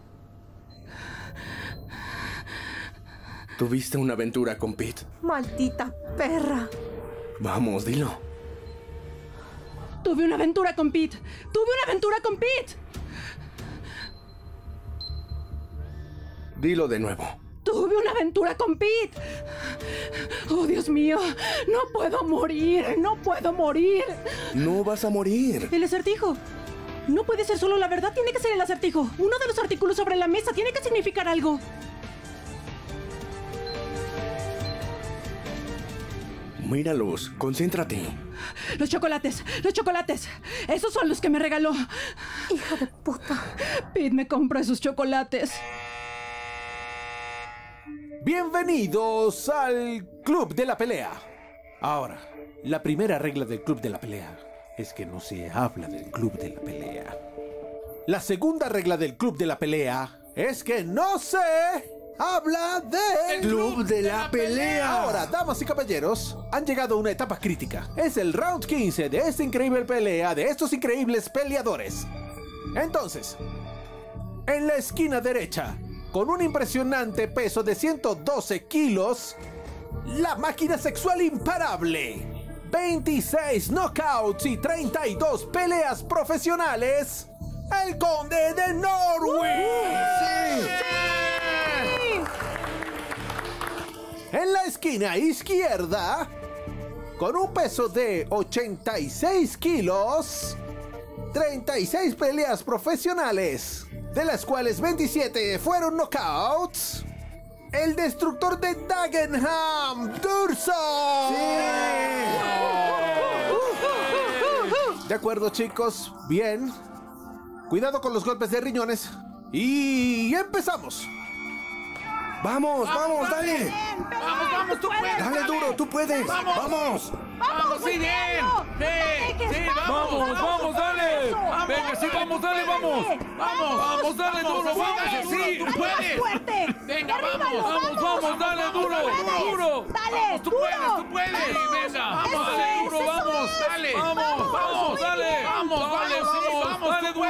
Tuviste una aventura con Pete. ¡Maldita perra! Vamos, dilo. Tuve una aventura con Pete. Dilo de nuevo. Tuve una aventura con Pete. Oh, Dios mío. No puedo morir. No puedo morir. No vas a morir. El acertijo. No puede ser solo la verdad. Tiene que ser el acertijo. Uno de los artículos sobre la mesa tiene que significar algo. Míralos. Concéntrate. Los chocolates. Los chocolates. Esos son los que me regaló. Hija de puta. Pete me compró esos chocolates. Bienvenidos al Club de la Pelea. Ahora, la primera regla del Club de la Pelea es que no se habla del Club de la Pelea. La segunda regla del Club de la Pelea es que no se habla del Club de la Pelea. Ahora, damas y caballeros, han llegado a una etapa crítica. Es el round 15 de esta increíble pelea de estos increíbles peleadores. Entonces, en la esquina derecha, con un impresionante peso de 112 kilos, la máquina sexual imparable. 26 knockouts y 32 peleas profesionales, el Conde de Norwich. En la esquina izquierda, con un peso de 86 kilos, 36 peleas profesionales, de las cuales 27 fueron knockouts, el destructor de Dagenham, Durso. De acuerdo, chicos, bien. Cuidado con los golpes de riñones. Y empezamos. Vamos, vamos, dale. Vamos, vamos, tú puedes. Dale duro, tú puedes. Vamos. Vamos, sí, bien. Sí, vamos, vamos, dale. Venga, sí, vamos, dale, vamos. Vamos, dale duro, vamos. Sí, tú puedes. Venga, vamos, dale duro. Dale, Tú puedes. Venga, vamos, dale duro, vamos. Dale. Vamos, dale. Vamos, dale duro.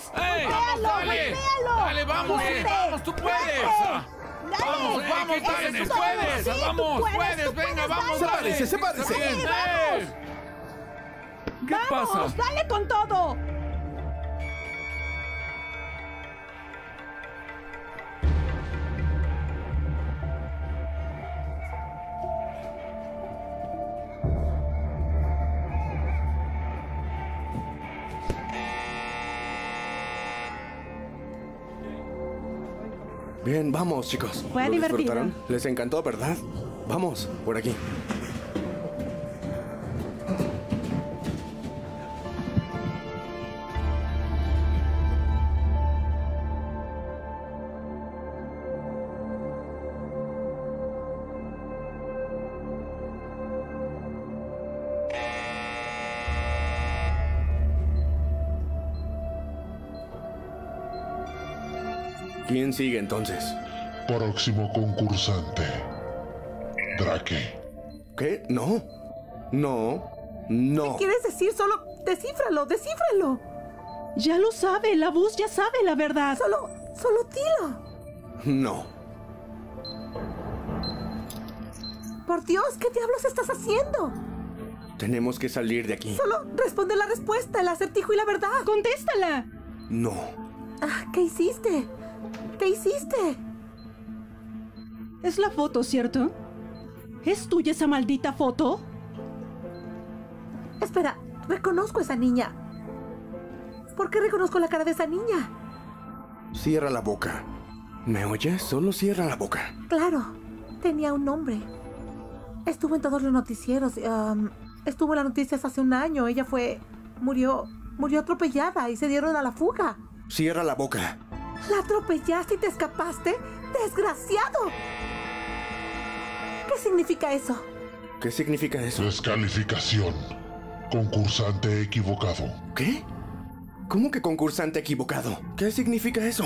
Dale, vamos, tú puedes. Vamos, dale, tú puedes. Vamos, puedes, venga, vamos, dale. Sepárese. ¿Qué pasa? ¡Dale con todo! Bien, vamos, chicos. Fue ¿Lo divertido. disfrutaron? Les encantó, ¿verdad? Vamos, por aquí. ¿Quién sigue entonces? Próximo concursante. Drake. ¿Qué? No. No. ¿Quieres decir? Solo descífralo. Ya lo sabe, la voz ya sabe la verdad. Solo dilo. No. Por Dios, ¿qué diablos estás haciendo? Tenemos que salir de aquí. Solo responde la respuesta, el acertijo y la verdad. ¡Contéstala! No. ¿Qué hiciste? ¿Qué hiciste? Es la foto, ¿cierto? ¿Es tuya esa maldita foto? Espera, reconozco a esa niña. ¿Por qué reconozco la cara de esa niña? Cierra la boca. ¿Me oyes? Solo cierra la boca. Claro, tenía un nombre. Estuvo en todos los noticieros. Estuvo en las noticias hace un año. Ella murió atropellada y se dieron a la fuga. Cierra la boca. ¿La atropellaste y te escapaste? ¡Desgraciado! ¿Qué significa eso? ¿Qué significa eso? Descalificación. Concursante equivocado. ¿Qué? ¿Cómo que concursante equivocado? ¿Qué significa eso?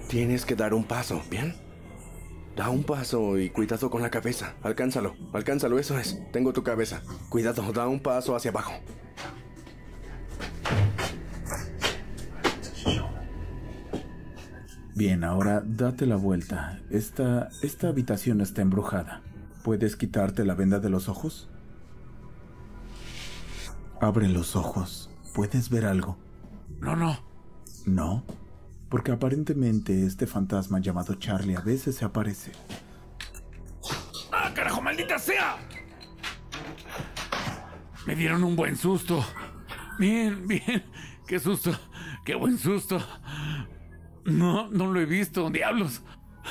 Tienes que dar un paso, ¿bien? Da un paso y cuidado con la cabeza. Alcánzalo, alcánzalo, eso es. Tengo tu cabeza. Cuidado, da un paso hacia abajo. Bien, ahora date la vuelta. Esta habitación está embrujada. ¿Puedes quitarte la venda de los ojos? Abre los ojos. ¿Puedes ver algo? No. ¿No? Porque aparentemente este fantasma llamado Charlie a veces se aparece. ¡Ah, carajo, maldita sea! Me dieron un buen susto. Bien. Qué susto. Qué buen susto. No lo he visto, diablos.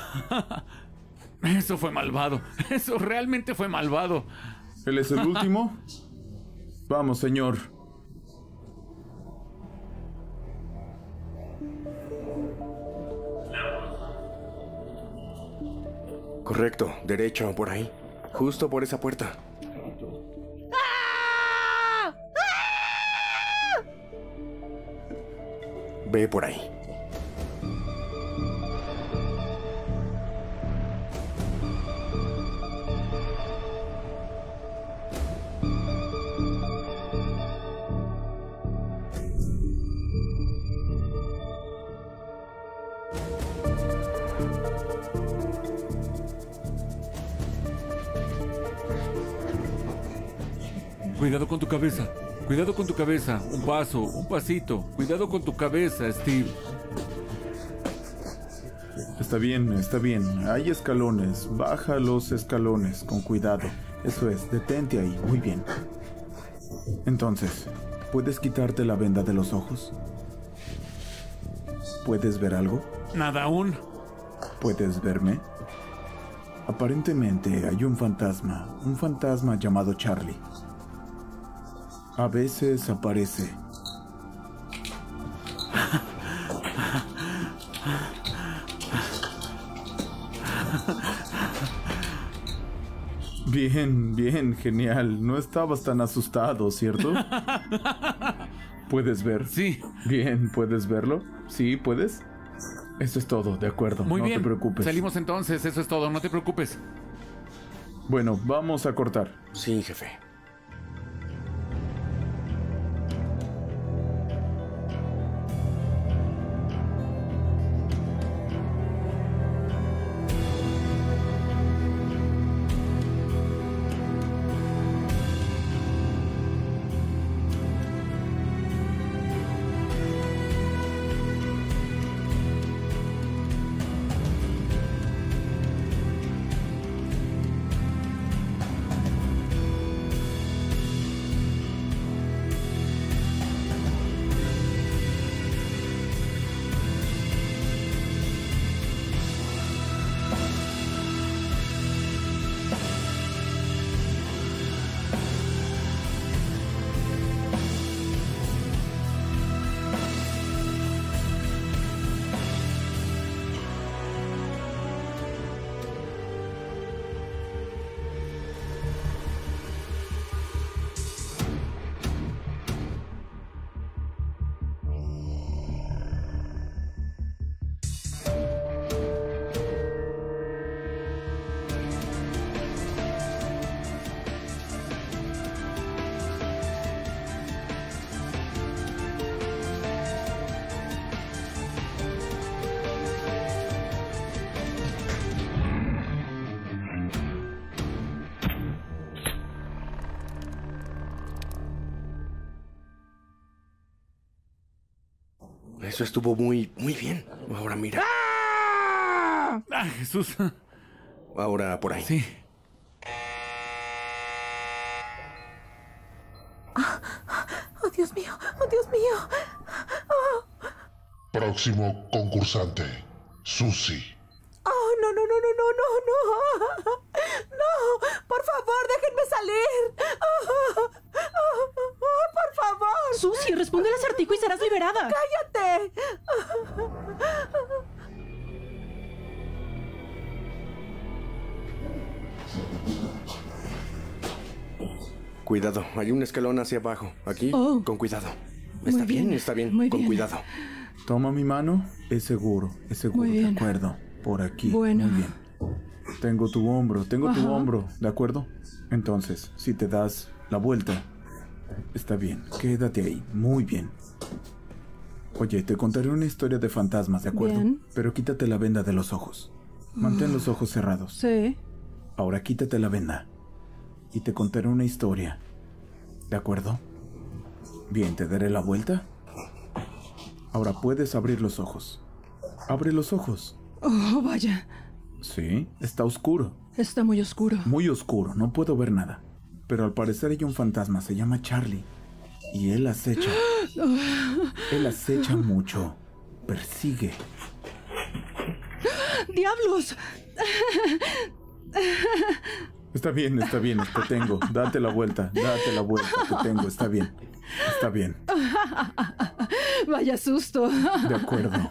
Eso fue malvado. Eso realmente fue malvado. ¿Él es el último? Vamos, señor. Correcto, derecho, por ahí. Justo por esa puerta. Ve por ahí. Cuidado con tu cabeza. Cuidado con tu cabeza. Un paso, un pasito. Cuidado con tu cabeza, Steve. Está bien. Hay escalones. Baja los escalones con cuidado. Eso es, detente ahí. Muy bien. Entonces, ¿puedes quitarte la venda de los ojos? ¿Puedes ver algo? Nada aún. ¿Puedes verme? Aparentemente hay un fantasma llamado Charlie. A veces aparece. Bien, genial. No estabas tan asustado, ¿cierto? ¿Puedes ver? Sí. Bien, ¿puedes verlo? Sí, ¿puedes? Eso es todo, de acuerdo. Muy bien. No te preocupes. Salimos entonces, eso es todo, no te preocupes. Bueno, vamos a cortar. Sí, jefe. Eso estuvo muy bien. Ahora mira. ¡Ah, Jesús! Ahora por ahí. Sí. ¡Oh, Dios mío! ¡Oh, Dios mío! Oh. Próximo concursante, Susie. ¡Oh, no! ¡No! ¡Por favor, déjenme salir! ¡Oh, por favor! Susie, responde al acertijo y serás liberada. ¡Cállate! Cuidado, hay un escalón hacia abajo. Aquí, Oh. con cuidado. Muy Está bien, bien, está bien. muy Con bien. cuidado. Toma mi mano. Es seguro, Muy bien. de acuerdo. Por aquí. Bueno. Muy bien. Tengo tu hombro, ¿de acuerdo? Entonces, si te das la vuelta, está bien, quédate ahí, muy bien. Oye, te contaré una historia de fantasmas, ¿de acuerdo? Bien. Pero quítate la venda de los ojos. Mantén los ojos cerrados. Sí. Ahora quítate la venda y te contaré una historia, ¿de acuerdo? Bien, te daré la vuelta. Ahora puedes abrir los ojos. Abre los ojos. Oh, vaya. Sí, está oscuro. Está muy oscuro. Muy oscuro, no puedo ver nada. Pero al parecer hay un fantasma, se llama Charlie. Y él acecha. Él acecha mucho. Persigue. ¡Diablos! Está bien, te tengo. Date la vuelta, te tengo, está bien. Está bien. Vaya susto. De acuerdo.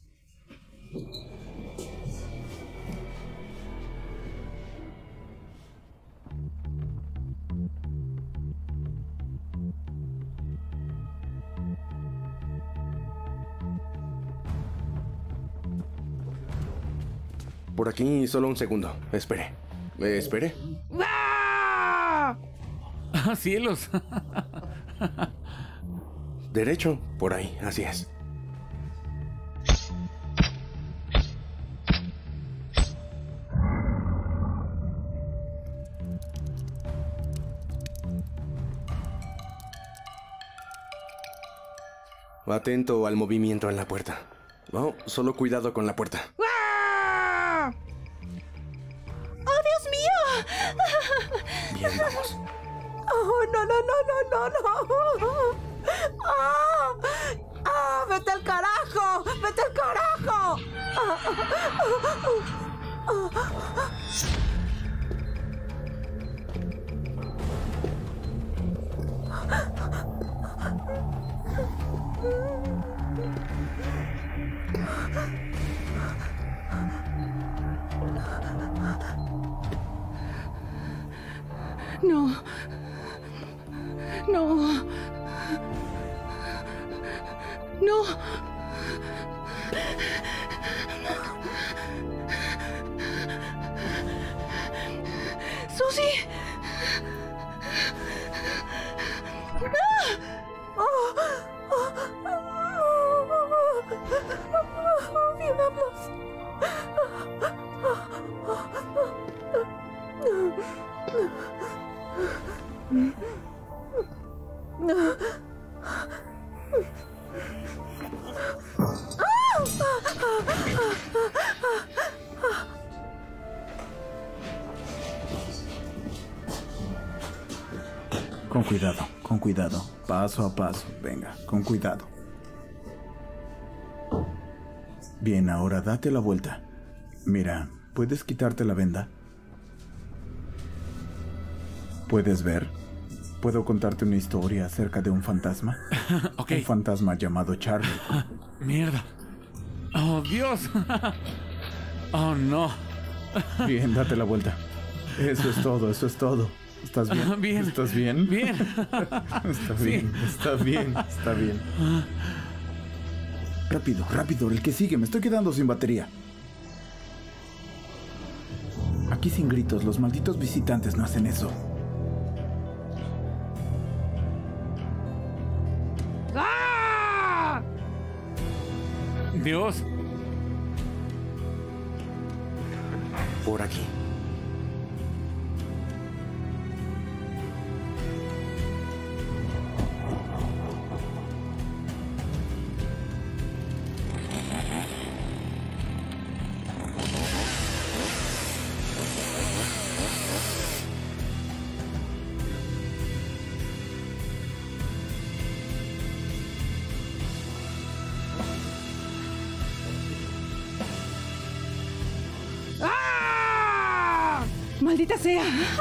Por aquí, solo un segundo. Espere. Espere. ¡Ah, cielos! Derecho, por ahí, así es. Atento al movimiento en la puerta. No, solo cuidado con la puerta. ¡Oh, Dios mío! Bien, vamos. ¡Oh, no! ¡Ah! ¡Vete al carajo! ¡Vete al carajo! No. No. No. ¡Susie! ¡Diablos! Con cuidado, paso a paso, venga, con cuidado. Bien, ahora date la vuelta. Mira, ¿puedes quitarte la venda? ¿Puedes ver? ¿Puedo contarte una historia acerca de un fantasma? Ok. Un fantasma llamado Charlie. ¡Mierda! ¡Oh, Dios! ¡Oh, no! Bien, date la vuelta. Eso es todo. ¿Estás bien? Bien. ¿Estás bien? Bien. Está bien. Rápido, el que sigue, me estoy quedando sin batería. Aquí sin gritos, los malditos visitantes no hacen eso. ¡Ah! Dios. Por aquí. ¡Maldita sea!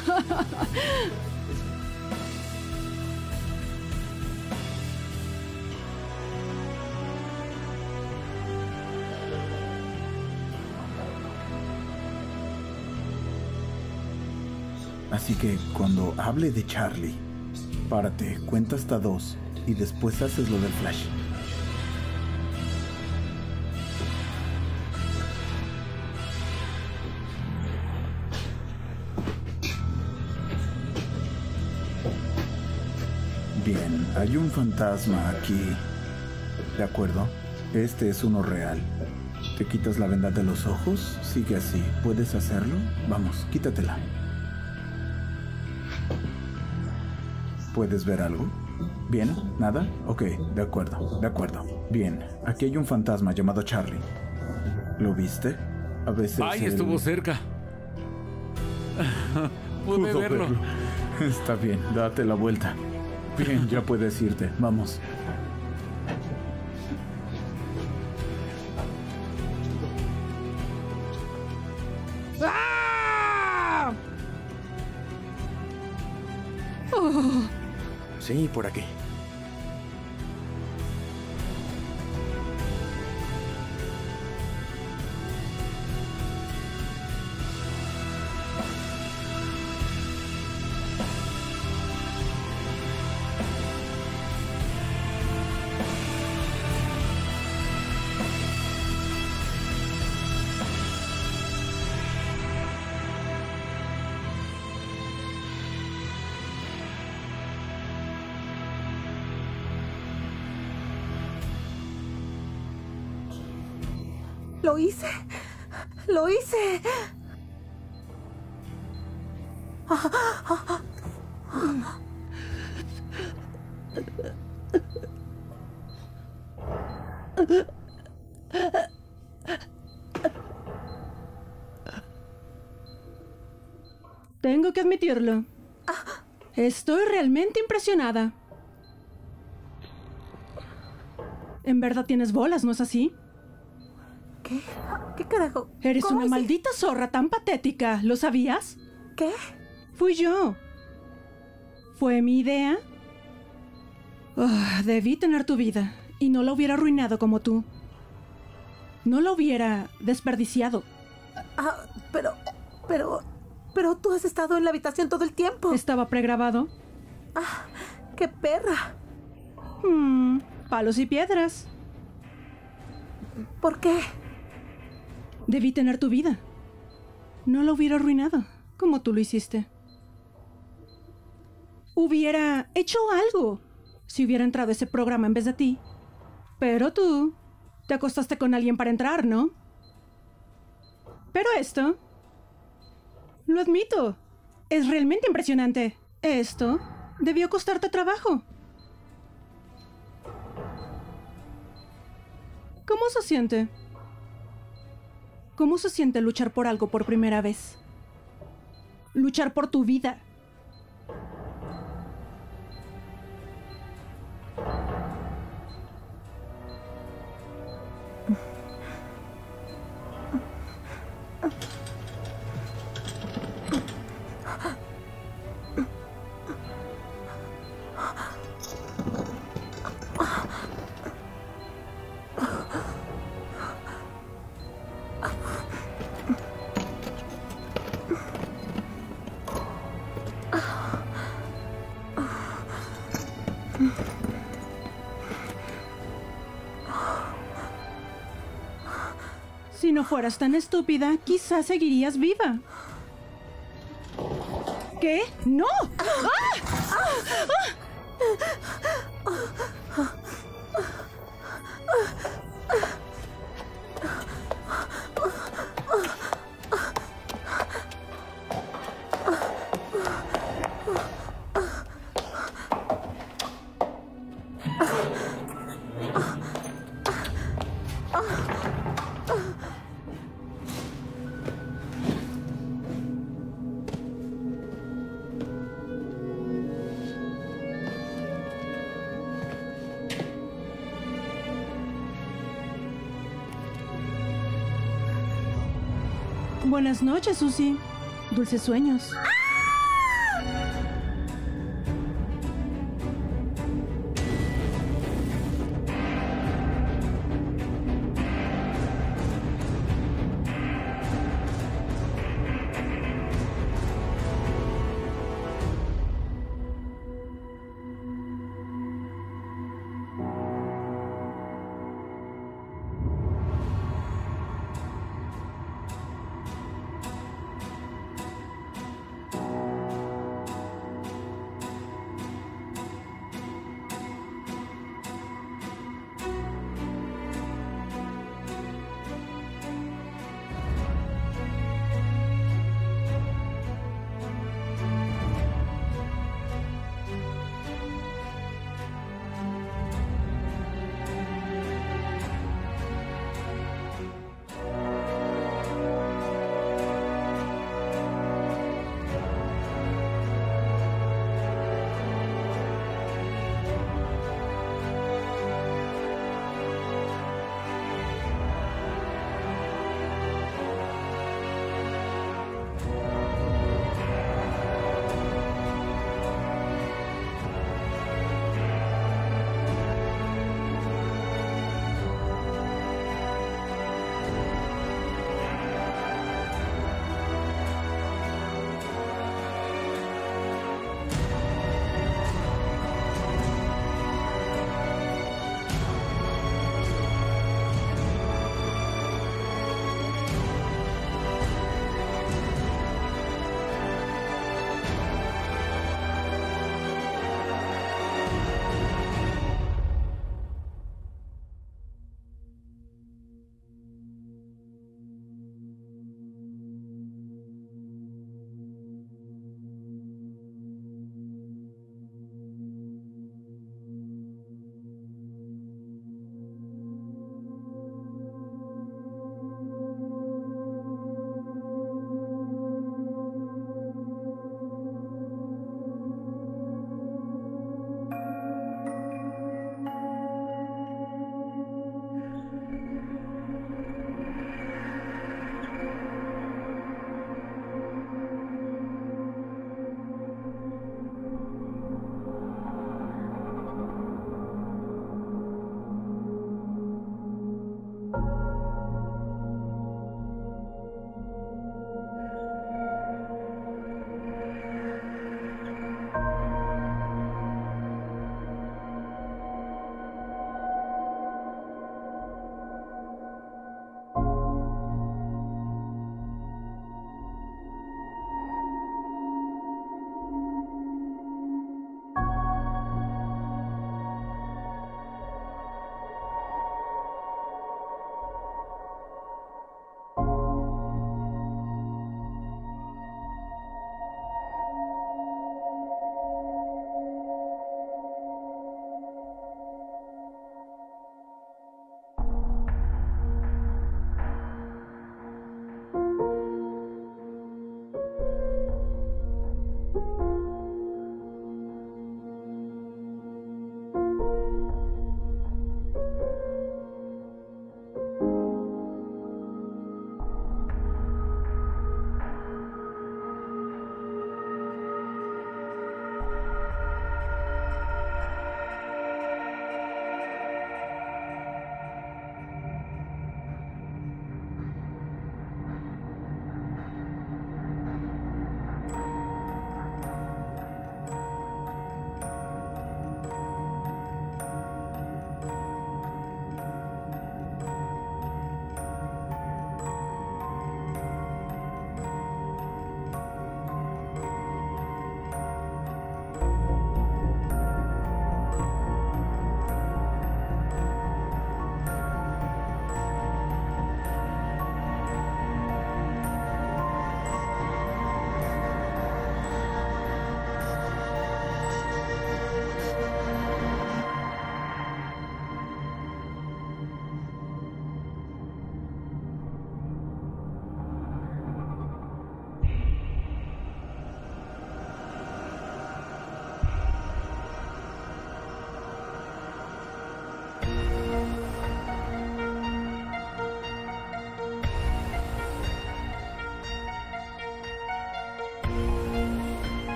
Así que cuando hable de Charlie, párate, cuenta hasta 2 y después haces lo del flash. Bien, hay un fantasma aquí. ¿De acuerdo? Este es uno real. ¿Te quitas la venda de los ojos? Sigue así. ¿Puedes hacerlo? Vamos, quítatela. ¿Puedes ver algo? ¿Bien? ¿Nada? Ok, de acuerdo, de acuerdo. Bien, aquí hay un fantasma llamado Charlie. ¿Lo viste? A veces... ¡Ay, estuvo cerca! Pude verlo. Está bien, date la vuelta. Bien, ya puedes irte. Vamos. ¡Ah! Oh. Sí, por aquí. ¡Lo hice! ¡Lo hice! Tengo que admitirlo. Estoy realmente impresionada. En verdad tienes bolas, ¿no es así? ¿Qué? ¿Qué carajo? Eres ¿Cómo una hice? maldita zorra tan patética. ¿Lo sabías? ¿Qué? Fui yo. ¿Fue mi idea? Debí tener tu vida y no la hubiera arruinado como tú. No la hubiera desperdiciado. Pero tú has estado en la habitación todo el tiempo. ¿Estaba pregrabado? ¡Qué perra! Palos y piedras. ¿Por qué? Debí tener tu vida. No la hubiera arruinado, como tú lo hiciste. Hubiera hecho algo si hubiera entrado a ese programa en vez de ti. Pero tú te acostaste con alguien para entrar, ¿no? Pero esto, lo admito, es realmente impresionante. Esto debió costarte trabajo. ¿Cómo se siente? ¿Cómo se siente luchar por algo por primera vez? Luchar por tu vida. Si no fueras tan estúpida, quizás seguirías viva. ¿Qué? ¡No! Buenas noches, Susie. Dulces sueños.